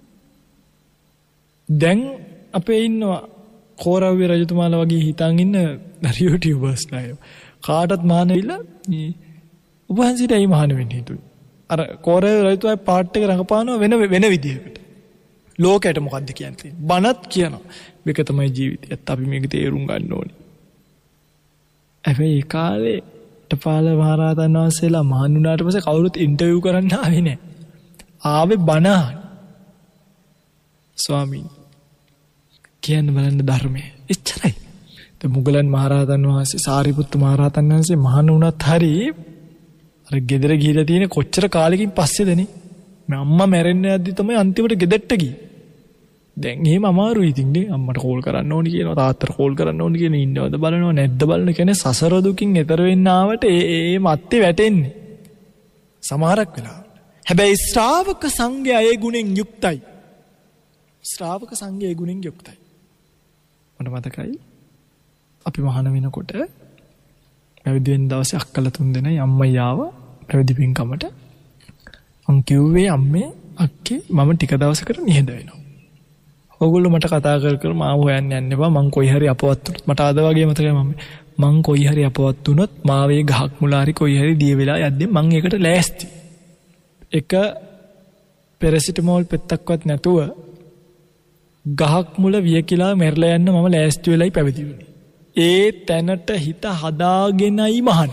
දැන් අපේ ඉන්නවා කෝරව්‍ය රජතුමාලා වගේ හිතන් ඉන්න යූටියුබර්ස්ලා කාටත් මහාන වෙලා මේ උපහන්සිට ඇයි මහාන වෙන්නේ හිතුවේ. අර කෝරව්‍ය රජතුමාගේ පාට් එක රඟපානවා වෙන වෙන විදිහකට. ලෝකයට මොකද්ද කියන්නේ? බණත් කියනවා. මේක තමයි ජීවිතයත් අපි මේක තේරුම් ගන්න ඕනේ. හැබැයි ඒ කාලේ රටපාල මහරහතන් වහන්සේලා මහාන් වුණාට පස්සේ කවුරුත් ඉන්ටර්විව් කරන්න ආවේ නැහැ. ආවේ බණ අහන්න. ස්වාමීනි කියන්න බලන්න ධර්මය. එච්චරයි. දැන් මුගලන් මහරහතන් වහන්සේ සාරිපුත්තු මහරහතන් වහන්සේ මහාන වුණත් හරි අර ගෙදර ගිහිලා තියෙන කොච්චර කාලෙකින් පස්සේදනේ. මම අම්මා මැරෙන්න යද්දි තමයි අන්තිමට ගෙදරට ගියේ. දැන් එහෙම අමාරුයි ඉතින් නේ. අම්මට කෝල් කරන්න ඕනි කියනවා තාත්තට කෝල් කරන්න ඕනි කියන ඉන්නවද බලනවා නැද්ද බලන කියන්නේ සසර දුකින් එතර වෙන්න ආවට ඒ ඒ මැත්තේ වැටෙන්නේ. සමහරක් වෙලාවට. හැබැයි ශ්‍රාවක සංඝයා ඒ ගුණෙන් යුක්තයි. ශ්‍රාවක සංඝයා ඒ ගුණෙන් යුක්තයි. මට මතකයි අපි මහාන වෙනකොට පැවිදි වෙන දවසේ අක්කලා තුන් දෙනයි අම්මයි ආව පැවිදි පින්කමට. මං කිව්වේ අම්මේ අක්කේ මම ටික දවසකට නිහඬ වෙනවා. ඕගොල්ලෝ මට කතා කර කර මාව හොයන්න යන්න එපා. මං කොයි හරි අපවත් වුණොත් මට අද වගේ මතකයි මම මං කොයි හරි අපවත් වුණොත් මාවේ ගහක් මුලා හරි කොයි හරි දිය වෙලා යද්දී මං ඒකට ලෑස්ති. එක පැරසිටමෝල් පෙත්තක්වත් නැතුව ගහක් මුල වියකිලා මැරලා යන්න මම ලෑස්ති වෙලයි පැවිදි වුණේ. ඒ තැනට හිත හදාගෙනයි මහාන.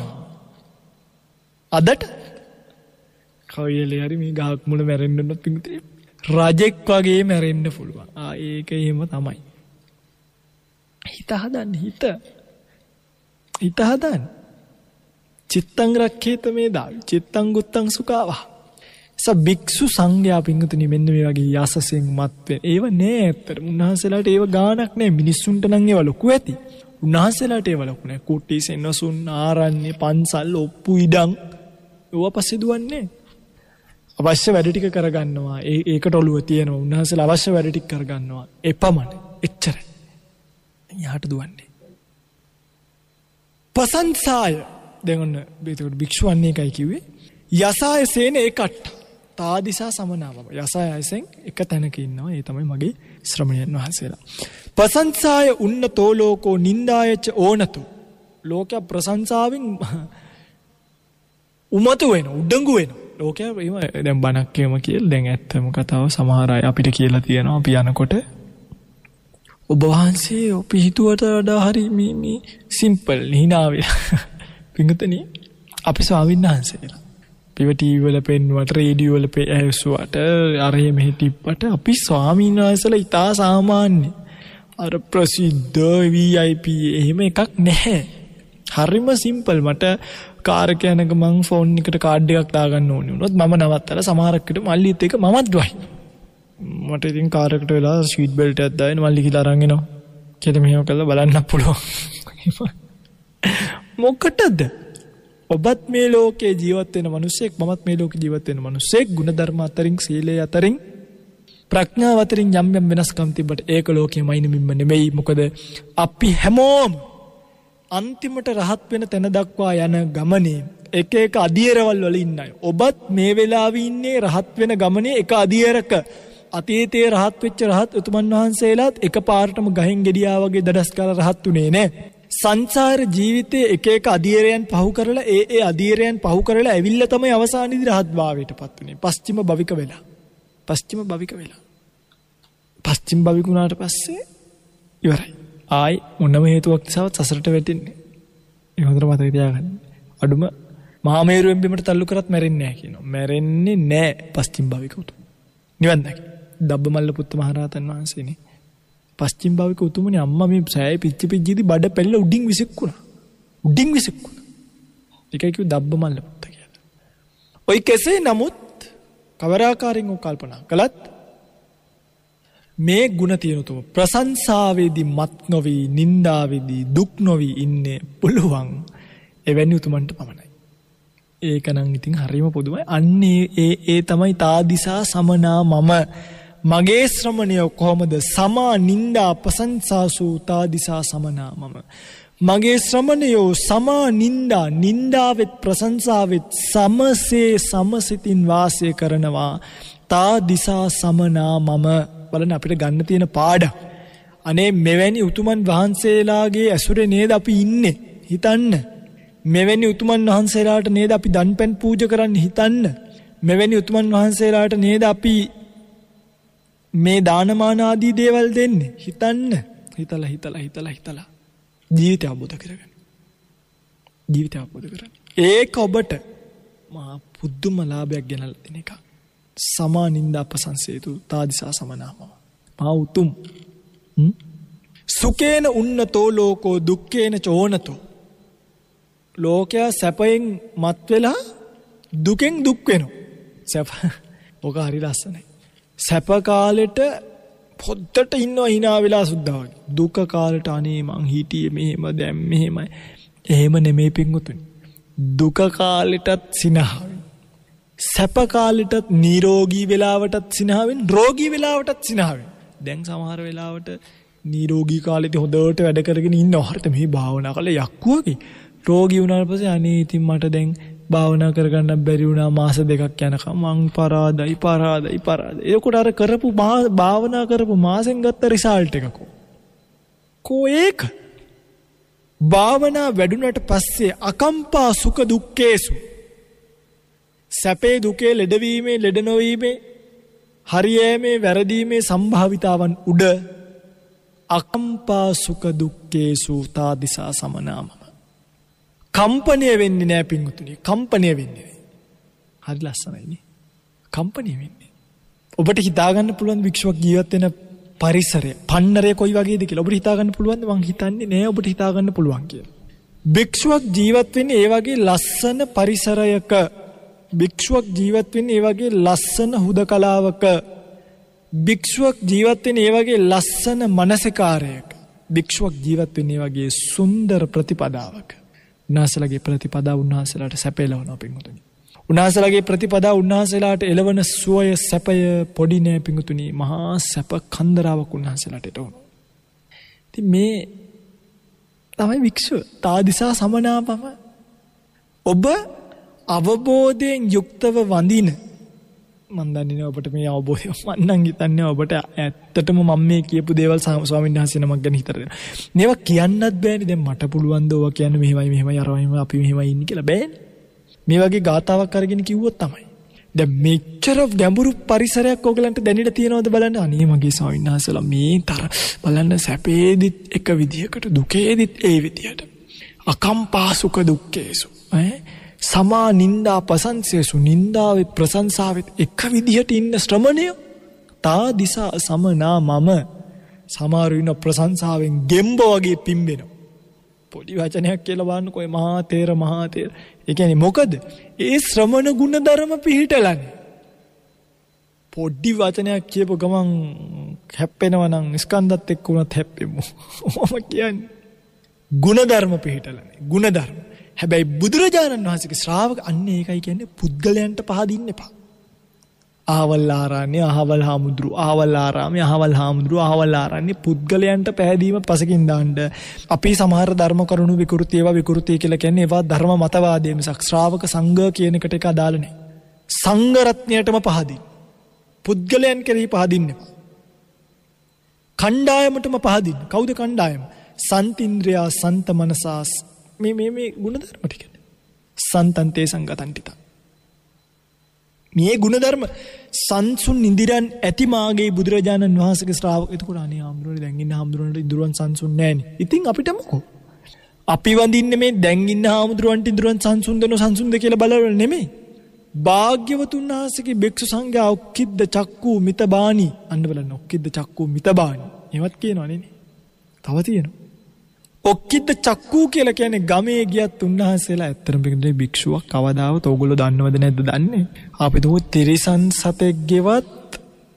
අදට කවියලේ හරි මේ ගහක් මුල මැරෙන්න උනොත් පිටුතේ රජෙක් වගේ මැරෙන්න පුළුවන්. ආ ඒක එහෙම තමයි. හිත හදන්න හිත. හිත හදන්න. චිත්තං රක්ඛේත මේ දාවි. චිත්තං ගුත්තං සුඛාවා. ස භික්ෂු සංඝයා පින්තුනි මෙන්න මේ වගේ යසසෙන් මත් වෙන. ඒව නෑ ඇත්තට. උන්වහන්සේලාට ඒව ගාණක් නෑ. මිනිස්සුන්ට නම් ඒව ලොකු ඇති. උන්වහන්සේලාට ඒව ලොකු නෑ. කුටි සෙනසුන් ආරණ්‍ය පන්සල් ඔප්පු ඉඩම් ඒව පස්සේ දුවන්නේ. අවශ්‍ය වැඩ ටික කරගන්නවා. ඒ ඒකට ඔළුව තියෙනවා. උන්වහන්සේලා අවශ්‍ය වැඩ ටික කරගන්නවා. එපමණ. එච්චරයි. යාට දුවන්නේ. පසංසාය දැන් ඔන්න බේතකොට භික්ෂුවන්නේ එකයි කිව්වේ. යසාය සේන ඒකට තාදිසා සමනාවම. යසායසෙන් එක තැනක ඉන්නවා. ඒ තමයි මගේ ශ්‍රමණයන් වහන්සේලා. පසංසාය උන්නතෝ ලෝකෝ නින්දායච ඕනතෝ. ලෝකයා ප්‍රශංසාවෙන් උමතු වෙන උඩඟු වෙන. ලෝකයා එහෙම දැන් බණක් කියම කියලා දැන් ඇත්තම කතාව සමහර අය අපිට කියලා තියෙනවා. අපි යනකොට ඔබ වහන්සේ අපි හිතුවට වඩා හරි මේ මේ සිම්පල් හිනා වෙලා. පින්ගතනි අපි ස්වාමීන් වහන්සේලා පිව ටීවී වල පෙන්වුවට රේඩියෝ වල ඇහුවට අරහෙ මෙහෙ ටිප්පට අපි ස්වාමීන් වහන්සේලා ඉතා සාමාන්‍ය අර ප්‍රසිද්ධ වී ආයි පී එහෙම එකක් නැහැ. හරිම සිම්පල්. මට කාර් එක යනක මං ෆෝන් එකට කාඩ් එකක් දාගන්න ඕනේ වුණොත් මම නවත්තලා සමහරක් විට මල්ලිත් එක මමත් වයි. මට ඉතින් කාර් එකට වෙලා සීට් බෙල්ට් එකක් දාගෙන මල්ලි කියලා අරන් එනවා. කියලා මෙහෙම කරලා බලන්න පුළුවන්. මොකටද? ඔබත් මේ ලෝකේ ජීවත් වෙන මිනිසෙක් මමත් මේ ලෝකේ ජීවත් වෙන මිනිසෙක් ගුණධර්ම අතරින් සීලය අතරින් ප්‍රඥාව අතරින් යම් යම් වෙනස්කම් තිබ්බට ඒක ලෝකෙමයි නෙමෙයිම නෙමෙයි. මොකද අපි හැමෝම අන්තිමට රහත් වෙන තැන දක්වා යන ගමනේ එක එක අධියරවල් වල ඉන්න අය. ඔබත් මේ වෙලාවේ ඉන්නේ රහත් වෙන ගමනේ එක අධියරක. අතීතයේ රහත් වෙච්ච රහත් උතුමන් වහන්සේලාත් එක පාරටම ගහෙන් ගෙඩියා වගේ දඩස් කරලා රහත් උනේ නෑ. සංසාර ජීවිතයේ එක එක අධීරයන් පහු කරලා ඒ ඒ අධීරයන් පහු කරලා ඇවිල්ලා තමයි අවසානයේදී රහත් භාවයටපත් උනේ. පස්චිම භවික වෙලා. පස්චිම භවික වෙලා. පස්චිම භවික වුණාට පස්සේ ඉවරයි. ආයි මොනම හේතුවක් නිසාවත් සසරට වැටෙන්නේ. ඒ හොඳට මතක තියාගන්න. අඩුම මහා මේරුවෙන් බිමට තල්ලු කරත් මැරෙන්නේ නැහැ කියනවා. මැරෙන්නේ නැහැ පස්චිම භවික උතුම්. නිවන් දැක. දබ්බමල්ල පුත්ත මහරහතන් වහන්සේනේ. පස්චිම භවික උතුමනේ අම්මා මේ සෑය පිච්චි පිච්චිදී බඩ පැල්ල උඩින් විසික්කුණා. උඩින් විසික්කුණා. ඒකයි කිව්ව දබ්බමල්ල පුත්ත කියලා. ඔයි කෙසේ නමුත් කවරාකාරයෙන් ඔය කල්පනා කළත් මේ ಗುಣ තියෙන උතුම ප්‍රශංසාවේදී මත් නොවි නින්දාවේදී දුක් නොවි ඉන්නේ පුළුවන් එවැනි උතුමන්ට පමණයි. ඒක නම් ඉතින් හරියම පොදුමයි. අන්නේ ඒ ඒ තමයි තාදිසා සමනා මම මගේ ශ්‍රමණය කොහොමද සමා නින්දා ප්‍රශංසාසු තාදිසා සමනා මම මගේ ශ්‍රමණයෝ සමා නින්දා නින්දාවෙත් ප්‍රශංසාවෙත් සමසේ සමසිතින් වාසය කරනවා තාදිසා සමනා මම. බලන්න අපිට ගන්න තියෙන පාඩම්. අනේ මෙවැනි උතුමන් වහන්සේලාගේ ඇසුරේ නේද අපි ඉන්නේ. හිතන්න. මෙවැනි උතුමන් වහන්සේලාට නේද අපි දන්පැන් පූජා කරන්න. හිතන්න. මෙවැනි උතුමන් වහන්සේලාට නේද අපි මේ දානමාන ආදී දේවල් දෙන්නේ. හිතන්න. හිතලා හිතලා හිතලා හිතලා ජීවිතය අවබෝධ කරගන්න. ජීවිතය අවබෝධ කරගන්න. ඒක ඔබට මහා පුදුම ලාභයක් ගෙනල්ලා දෙන එකක්. සමා නින්දා ප්‍රශංසේතු තාදිසා සමනාම මා උතුම්. සුකේන උන්නතෝ ලෝකෝ දුක්ඛේන චෝනතෝ. ලෝකයා සැපයෙන් මත් වෙලා දුකෙන් දුක් වෙනවා. සැප ඔක හරි ලස්සනයි. සැප කාලෙට පොද්දට ඉන්නවා hina වෙලා සුද්ධා වගේ. දුක කාලෙට අනේ මං හිටියේ මෙහෙම දැන් මෙහෙමයි. එහෙම නෙමෙයි පිංගුතුනි. දුක කාලෙටත් සිනහවෙන්. සැප කාලෙටත් නිරෝගී වෙලාවටත් සිනහවෙන් රෝගී වෙලාවටත් සිනහවෙන්. දැන් සමහර වෙලාවට නිරෝගී කාලෙදී හොඳට වැඩ කරගෙන ඉන්නවා. හරියට මේ භාවනා කරලා යක්කු වගේ. රෝගී වුණාට පස්සේ අනේ ඉතින් මට දැන් භාවනා කරගන්න බැරි වුණා මාස දෙකක් යනකම් මං පරාදයි පරාදයි පරාදයි. ඒකට අර කරපු භාවනා කරපු මාසෙන් ගත්ත රිසල්ට් එක කො. කො ඒක? භාවනා වැඩුණට පස්සේ අකම්පා සුඛ දුක්ඛේසු. සැපේ දුකේ ලෙඩවීමේ ලෙඩ නොවීමේ හරියෑමේ වැරදීමේ සම්භාවිතාවන් උඩ අකම්පා සුඛ දුක්ඛේසු තාදිසා සමනාම. කම්පණය වෙන්නේ නෑ පිංගුතුනි. කම්පණය වෙන්නේ නෑ. හරි ලස්සනයිනේ. කම්පණය වෙන්නේ. ඔබට හිතාගන්න පුළුවන් භික්ෂුවක් ජීවත් වෙන පරිසරය පන්නරය කොයි වගේද කියලා ඔබට හිතාගන්න පුළුවන්ද? මං හිතන්නේ නෑ ඔබට හිතාගන්න පුළුවන් කියලා. භික්ෂුවක් ජීවත් වෙන්නේ ඒ වගේ ලස්සන පරිසරයක. භික්ෂුවක් ජීවත් වෙන්නේ ඒ වගේ ලස්සන හුදකලාවක. භික්ෂුවක් ජීවත් වෙන්නේ ඒ වගේ ලස්සන මානසිකාරයක. භික්ෂුවක් ජීවත් වෙන්නේ ඒ වගේ සුන්දර ප්‍රතිපදාවක. උන්වහන්සේලාගේ ප්‍රතිපදාව උන්වහන්සේලාට සැපේලවනවා පින්වතුනි. උන්වහන්සේලාගේ ප්‍රතිපදාව උන්වහන්සේලාට එළවන සුවය සැපය පොඩි නෑ පින්වතුනි. මහා සැප කන්දරාවක් උන්වහන්සේලාට එටවනවා. ඉතින් මේ තමයි භික්ෂුව. තාදිසා සමනාපම. ඔබ අවබෝධයෙන් යුක්තව වඳින මන් දන්නේ නෑ ඔබට මේ අවබෝධය. මන් නම් හිතන්නේ ඔබට ඇත්තටම මම මේ කියපු දේවල් ස්වාමීන් වහන්සේ නමක් ගැන හිතර දෙනවා. මේවා කියන්නත් බෑනේ. දැන් මට පුළුවන් ද ඔවා කියන්න මෙහෙමයි මෙහෙමයි අරවයිම අපි මෙහෙමයි ඉන්නේ කියලා බෑනේ. මේ වගේ ගාතාවක් අරගෙන කිව්වොත් තමයි. දැන් මෙච්චර ගැඹුරු පරිසරයක් ඔයගලන්ට දැනෙන්න තියෙනවද බලන්න. අනේ මගේ ස්වාමීන් වහන්සේලා මේ තර බලන්න සැපේදිත් එක විදියකට දුකේදිත් ඒ විදියට. අකම්පා සුඛ දුක්ඛේසු. ඈ සමා නින්දා ප්‍රසංසේසු. නින්දාවේ ප්‍රශංසාවෙත් එක විදියට ඉන්න ශ්‍රමණය. තා දිසා සමනා මම සමහර වෙන ප්‍රශංසාවෙන් ගෙම්බ වගේ පිම්බෙනවා. පොඩි වචනයක් කියලා බලන්නකො ඒ මහා තේර මහා තේර. ඒ කියන්නේ මොකද? ඒ ශ්‍රමණ ගුණ ධර්ම පිහිටලන්නේ. පොඩි වචනයක් කියපු ගමන් හැප්පෙනවා නම් ස්කන්ධත් එක්ක උනත් හැප්පෙමු. මම කියන්නේ ගුණ ධර්ම පිහිටලන්නේ. ගුණ ධර්ම. හැබැයි බුදුරජාණන් වහන්සේගේ ශ්‍රාවක අන්න ඒකයි කියන්නේ පුද්ගලයන්ට පහදින්න එපා. ආවල් ආරාණ්‍ය අහවල් හාමුදුරු ආවල් ආරාමයේ අහවල් හාමුදුරු ආවල් ආරාණ්‍ය පුද්ගලයන්ට පැහැදීම පසකින් දාන්න. අපි සමහර ධර්ම කරුණු විකෘති ඒවා විකෘති කියලා කියන්නේ ඒවා ධර්ම මතවාදයේ මිසක් ශ්‍රාවක සංඝ කියන එකට එක අදාළ නැහැ. සංඝ රත්නයටම පහදින්න. පුද්ගලයන් කෙරෙහි පහදින්න එපා. කණ්ඩායමටම පහදින්න. කවුද කණ්ඩායම? සන්තින්ද්‍රයා සන්ත මනසාස් මේ මේ මේ ගුණධර්ම ටික. සන්තන්තේ සංගතන්තිත. මේ ගුණධර්ම සංසුන් ඉන්දිරන් ඇති මාගේ බුදුරජාණන් වහන්සේගේ ශ්‍රාවක. එතකොට අනේ ආම්දුරනේ දැන් ඉන්න ආම්දුරන්ට ඉඳුරන් සංසුන් නැහැනේ. ඉතින් අපිට මොකෝ? අපි වඳින්නේ මේ දැන් ඉන්න ආම්දුරන්ට ඉඳුරන් සංසුන්ද නොසංසුන්ද කියලා බලවල නෙමෙයි. භාග්‍යවතුන් වහන්සේගේ භික්ෂු සංඝයා ඔක්කිද්ද චක්කු මිතබානි. අන්න බලන්න ඔක්කිද්ද චක්කු මිතබානි. එහෙමත් කියනවා නේ. තව තියෙනවා. ඔක්කිද්ද චක්කු කියලා කියන්නේ ගමේ ගියත් උන්වහන්සේලා ඇත්තටම පිටුනේ භික්ෂුවක් කවදාවත් ඕගොල්ලෝ දන්නවද නැද්ද දන්නේ? අපි දුව තිරිසන් සතෙක්ගේවත්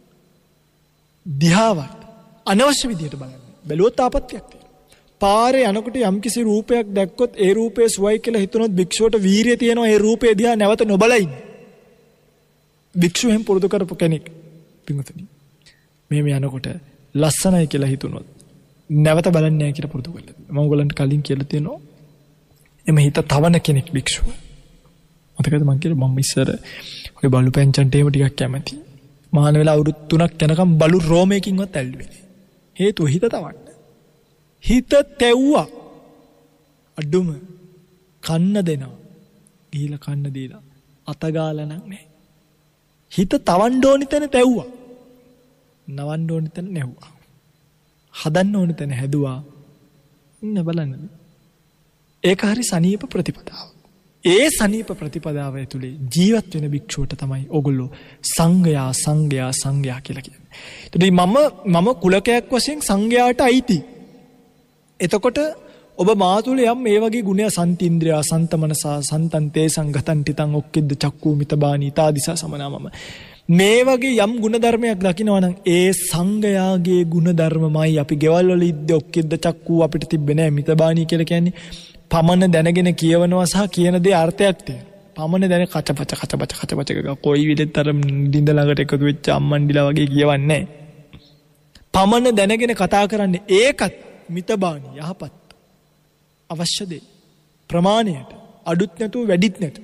දිහාවත් අනවශ්‍ය විදියට බලන්නේ. බැලුවොත් ආපත්‍යක් තියෙනවා. පාරේ යනකොට යම්කිසි රූපයක් දැක්කොත් ඒ රූපය සුවයි කියලා හිතනොත් භික්ෂුවට වීරිය තියෙනවා ඒ රූපය දිහා නැවත නොබලා ඉන්න. භික්ෂුවෙන් පුරුදු කරපු කෙනෙක් පිටුනේ. මේ මේ යනකොට ලස්සනයි කියලා හිතුනොත් නැවත බලන්නේ නැහැ කියලා පුරුදු කරලා. මම ඔයගලන්ට කලින් කියලා තියෙනවා. එමෙ හිත තවන කෙනෙක් භික්ෂුව. මතකද මම කියලා මම ඉස්සර ඔය බලු පැංචන්ට එහෙම ටිකක් කැමති. මහාන වෙලා අවුරුදු තුනක් යනකම් බලු රෝමයකින්වත් ඇල්ලුවේ නැහැ. හේතුව හිත තවන්න. හිත තැව්වා. අඩුම කන්න දෙනවා. ගිහිලා කන්න දීලා අතගාලා නම් නැහැ. හිත තවන්න ඕනි තැන තැව්වා. නවන්න ඕනි තැන නැව්වා. හදන්න ඕන තැන හැදුවා. ඉන්න බලන්න. ඒක හරි සනීප ප්‍රතිපදාව. ඒ සනීප ප්‍රතිපදාව ඇතුලේ ජීවත් වෙන භික්ෂුවට තමයි ඕගොල්ලෝ සංඝයා සංඝයා සංඝයා කියලා කියන්නේ. ඒතකොට මම මම කුලකයක් වශයෙන් සංඝයාට අයිති. එතකොට ඔබ මා තුල යම් මේ වගේ ගුණය සන්තින්ද්‍රයා සන්තමනසා සන්තන්තේ සංගතං තිතං ඔක්කිද්ද චක්කු මිතබානි තාදිසා සමනාමම මේ වගේ යම් ගුණධර්මයක් දකිනවා නම් ඒ සංඝයාගේ ගුණධර්මමයි අපි ගෙවල් වල ඉද්ද ඔක්කිද්ද චක්කු අපිට තිබ්බේ නෑ මිතබානි කියලා කියන්නේ පමන දැනගෙන කියවනවා සහ කියන දේ අර්ථයක් තියෙනවා. පමන දැන කචපච කචපච කචපච කොයි විදිහට අර දින්ද ළඟට එකතු වෙච්ච අම්මන්ඩිලා වගේ කියවන්නේ. පමන දැනගෙන කතා කරන්නේ ඒකත් මිතබානි යහපත් අවශ්‍ය දේ ප්‍රමාණයට අඩුත් නැතුව වැඩිත් නැතුව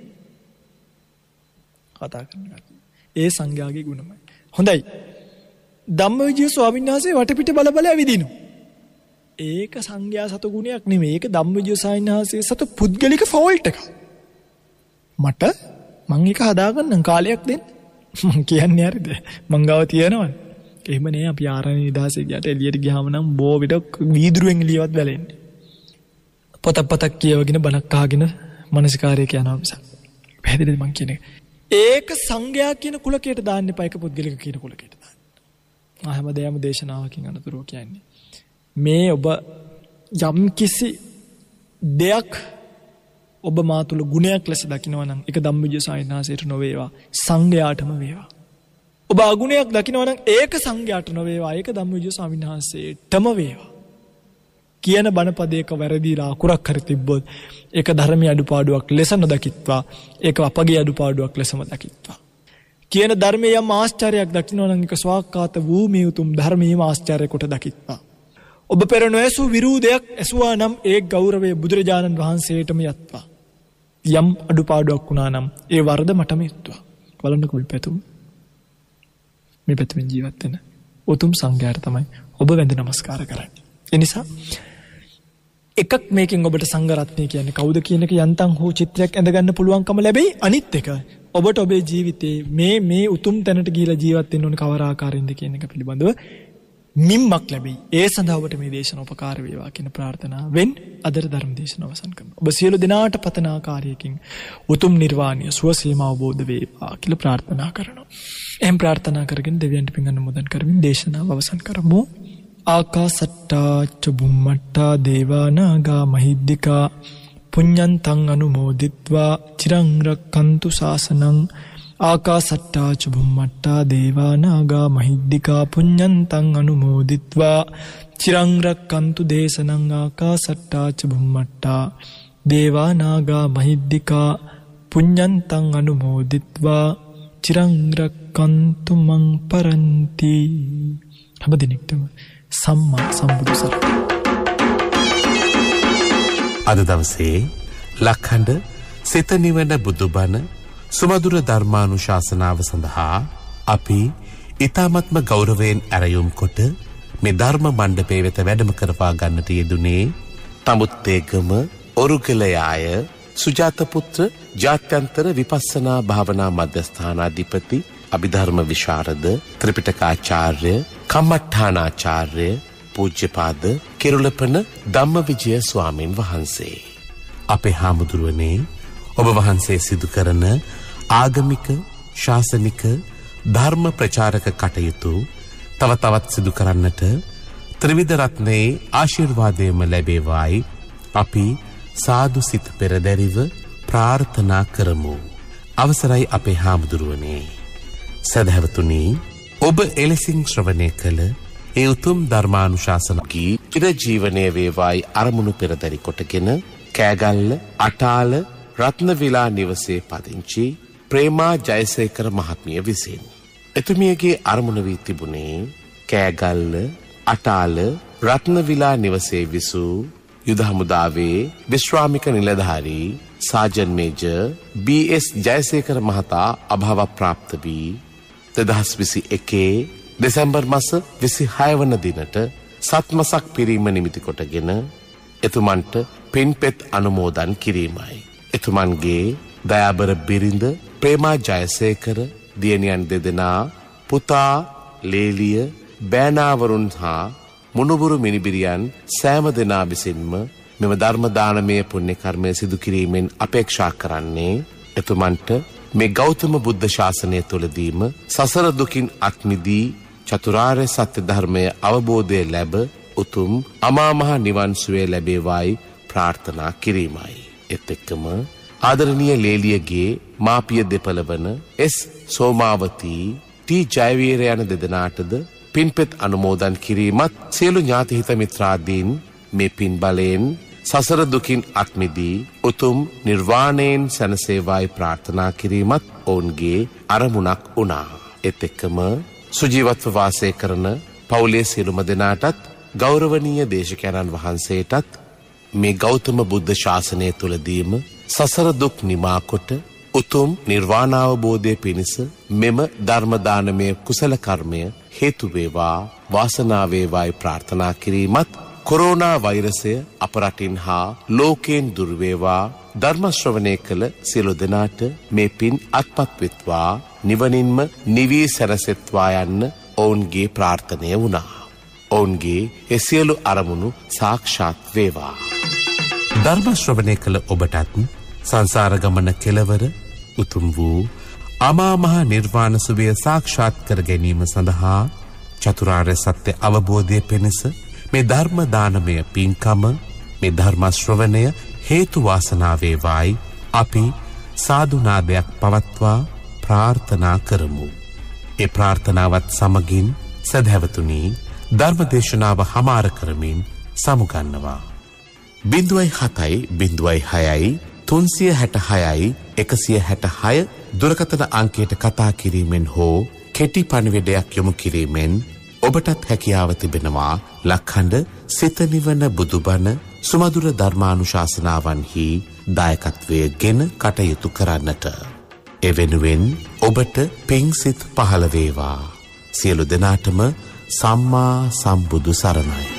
කතා කරනවා. ඒ සංඝයාගේ ගුණමයි. හොඳයි. ධම්මවිජය ස්වාමීන් වහන්සේ වටපිට බල බල ඇවිදිනවා. ඒක සංඝයා සතු ගුණයක් නෙමෙයි. ඒක ධම්මවිජය ස්වාමීන් වහන්සේ සතු පුද්ගලික ෆෝල්ට් එකක්. මට මං එක හදාගන්න කාලයක් දෙන්න. මං කියන්නේ හරිද? මං ගාව තියනවනේ. එහෙම නෑ අපි ආරණ්‍ය නිදහසේ ගියට එළියට ගියාම නම් බෝ විඩ වීදුරුවෙන් එළියවත් වැලෙන්නේ. පොතක් පතක් කියවගෙන බණක් අහගෙන මනසිකාරයක යනවා මිස. පැහැදිලිද මං කියන්නේ? ඒක සංඝයා කියන කුලකයට දාන්න එපා, ඒක පුද්ගලික කියන කුලකයට දාන්න. මම හැමදේම දේශනාවකින් අනතුරු කියන්නේ. මේ ඔබ යම් කිසි දෙයක් ඔබ මා තුළ ගුණයක් ලෙස දකිනවා නම් ඒක ධම්මවිජය සායනාසයට නොවේවා, සංඝයාටම වේවා. ඔබ අගුණයක් දකිනවා නම් ඒක සංඝයාට නොවේවා, ඒක ධම්මවිජය සාමිනහන්සේටම වේවා. කියන බණපදයක වැරදිලා අකුරක් හරි තිබ්බොත් ඒක ධර්මයේ අඩුපාඩුවක් ලෙස නොදකිත්වා, ඒක අපගේ අඩුපාඩුවක් ලෙසම දකිත්වා. කියන ධර්මයේ යම් ආශ්චර්යයක් දකිනවා නම් ඒක ස්වාක්කාත වූ මේ උතුම් ධර්මයේම ආශ්චර්ය කොට දකිත්වා. ඔබ පෙර නොඇසු විරුදයක් ඇසුවා නම් ඒ ගෞරවය බුදුරජාණන් වහන්සේටම යත්වා. යම් අඩුපාඩුවක් වුණා නම් ඒ වරද මටම යත්වා. බලන්න කුල් පැතුම් මේ පැතුමින් ජීවත් වෙන උතුම් සංඝයාට තමයි ඔබ වැඳ නමස්කාර කරන්නේ. ඒ නිසා එකක් මේකෙන් ඔබට සංඝ රත්නය කියන්නේ කවුද කියන එක යන්තම් හෝ චිත්‍රයක් ඇඳගන්න පුළුවන්කම ලැබෙයි. අනිත් එක ඔබට ඔබේ ජීවිතේ මේ මේ උතුම් තැනට ගිහිලා ජීවත් වෙන්න ඕන කවර ආකාරයෙන්ද කියන එක පිළිබඳව මිම්මක් ලැබෙයි. ඒ සඳහා ඔබට මේ දේශන උපකාර වේවා කියන ප්‍රාර්ථනාවෙන් අද ධර්ම දේශනාව අවසන් කරනවා. ඔබ සියලු දෙනාට පතන ආකාරයකින් උතුම් නිර්වාණය සුවසේම අවබෝධ වේවා කියලා ප්‍රාර්ථනා කරනවා. එම් ප්‍රාර්ථනා කරගෙන දෙවියන්ට පින් අනුමෝදන් කරමින් දේශනාව අවසන් කරමු. ආකාසට්ටා ච බුම්මට්ටා දේවා නාග මහිද්దికා පුඤ්ඤන්තං අනුමෝදිත්වා චිරං රක්ඛන්තු ශාසනං. ආකාසට්ටා ච බුම්මට්ටා දේවා නාග මහිද්దికා පුඤ්ඤන්තං අනුමෝදිත්වා චිරං රක්ඛන්තු දේශනං. ආකාසට්ටා ච බුම්මට්ටා දේවා නාග මහිද්దికා පුඤ්ඤන්තං අනුමෝදිත්වා චිරං රක්ඛන්තු මං පරන්ති. හැම දිනෙකටම සම්මා සම්බුදු සරණයි. අද දවසේ ලක්හඬ සිත නිවන බුදුබණ සුමధుර ධර්මානුශාසනාව සඳහා අපි ඊ타මත්ම ගෞරවයෙන් ඇරයුම් කොට මේ ධර්ම මණ්ඩපයේ වෙත වැඩම කරවා ගන්නට යෙදුනේ තමුත්තේගම ඔරුගලයාය සුජාත පුත්‍ර ජාත්‍යන්තර විපස්සනා භාවනා මධ්‍යස්ථානාධිපති අභිධර්ම විශාරද ත්‍රිපිටකාචාර්ය කම්මඨානාචාර්ය පූජ්‍යපාද කිරුළපන ධම්මවිජය ස්වාමීන් වහන්සේ. අපේ හාමුදුරුවනේ ඔබ වහන්සේ සිදු කරන ආගමික ශාසනික ධර්ම ප්‍රචාරක කටයුතු තව තවත් සිදු කරන්නට ත්‍රිවිධ රත්නයේ ආශිර්වාදයම ලැබේවායි අපි සාදු සිත පෙරදැරිව ප්‍රාර්ථනා කරමු. අවසරයි අපේ හාමුදුරුවනේ. සදහැවතුනි, ඔබ එලෙසින් ශ්‍රවණය කළ ඒ උතුම් ධර්මානුශාසනකී චිර ජීවනයේ වේවායි අරමුණු පෙරදරි කොටගෙන කෑගල්ල අටාල රත්නවිලා නිවසේ පදිංචි ප්‍රේමා ජයසේකර මහත්මිය විසින් එතුමියගේ අරමුණ වී තිබුණේ කෑගල්ල අටාල රත්නවිලා නිවසේ විසූ යුද හමුදාවේ විශ්‍රාමික නිලධාරී සාජන් මේජර් බී එස් ජයසේකර මහතා අභාව ප්‍රාප්ත වී දෙදහස් විසි එකේ දෙසැම්බර් මාස විසිහය වන දිනට සත්මසක් පිරීම නිමිති කොටගෙන එතුමන්ට පින්පෙත් අනුමෝදන් කිරීමයි. එතුමන්ගේ දයාබර බිරිඳ ප්‍රේමා ජයසේකර දියණියන් දෙදෙනා පුතා ලේලිය බෑනාවරුන් හා මුණුබුරු මිනිබිරියන් සෑම දෙනා විසින්ම මෙම ධර්ම දානමය පුණ්‍ය කර්මය සිදු කිරීමෙන් අපේක්ෂා කරන්නේ එතුමන්ට මේ ගෞතම බුද්ධ ශාසනය තුළදීම සසර දුකින් අත් මිදී චතුරාර්ය සත්‍ය ධර්මය අවබෝධය ලැබ උතුම් අමා මහ නිවන් සුවය ලැබේවායි ප්‍රාර්ථනා කිරීමයි. එත් එක්කම ආදරණීය ලේලියගේ මාපිය දෙපළ වන එස් සෝමාවතී ටී ජයවීර යන දෙදෙනාටද පින්පෙත් අනුමෝදන් කිරීමත් සියලු ඥාති හිත මිත්‍රාදීන් මේ පින් බලයෙන් සසර දුකින් අත් මිදී උතුම් නිර්වාණයෙන් සැනසේවායි ප්‍රාර්ථනා කිරීමත් ඔවුන්ගේ අරමුණක් වුණා. එත් එක්කම සුජීවත්ව වාසය කරන පවුලේ සියලුම දෙනාටත් ගෞරවනීය දේශකයන්න් වහන්සේටත් මේ ගෞතම බුද්ධ ශාසනය තුළදීම සසර දුක් නිමා කොට උතුම් නිර්වාණාවබෝධය පිණිස මෙම ධර්ම දානමය කුසල කර්මය හේතු වේවා වාසනාව වේවායි ප්‍රාර්ථනා කිරීමත් කොරෝනා වෛරසය අප රටින් හා ලෝකයෙන් දුර වේවා ධර්ම ශ්‍රවණය කළ සියලු දෙනාට මේ පින් අත්පත් වෙත්වා නිවනින්ම නිවී සැනසෙත්වා යන්න ඔවුන්ගේ ප්‍රාර්ථනය වුණා. ඔවුන්ගේ ඒ සියලු අරමුණු සාක්ෂාත් වේවා. ධර්ම ශ්‍රවණය කළ ඔබටත් සංසාර ගමන කෙලවර උතුම් වූ අමා මහ නිර්වාණ සුවය සාක්ෂාත් කර ගැනීම සඳහා චතුරාර්ය සත්‍ය අවබෝධය පිණිස මේ ධර්ම දානමය පින්කම මේ ධර්ම ශ්‍රවණය හේතු වාසනා වේවායි අපි සාදුනාදයක් පවත්වා ප්‍රාර්ථනා කරමු. ඒ ප්‍රාර්ථනාවත් සමගින් සදහැවතුනි ධර්ම දේශනාව හමාර කරමින් සමුගන්නවා. බිඳුවයි හතයි බිඳුවයි හයයි තුන්සිය හැට හයයි එකසිය හැට හය දුරකථන අංකයට කතා කිරීමෙන් හෝ කෙටි පණිවිඩයක් යොමු කිරීමෙන් ඔබටත් හැකියාව තිබෙනවා ලක්හඬ සිත නිවන බුදුබණ සුමధుර ධර්මානුශාසනාවන්හි දායකත්වය ගෙන කටයුතු කරන්නට. එවෙනුවෙන් ඔබට පිංසිත පහළ වේවා. සියලු දෙනාටම සම්මා සම්බුදු සරණයි.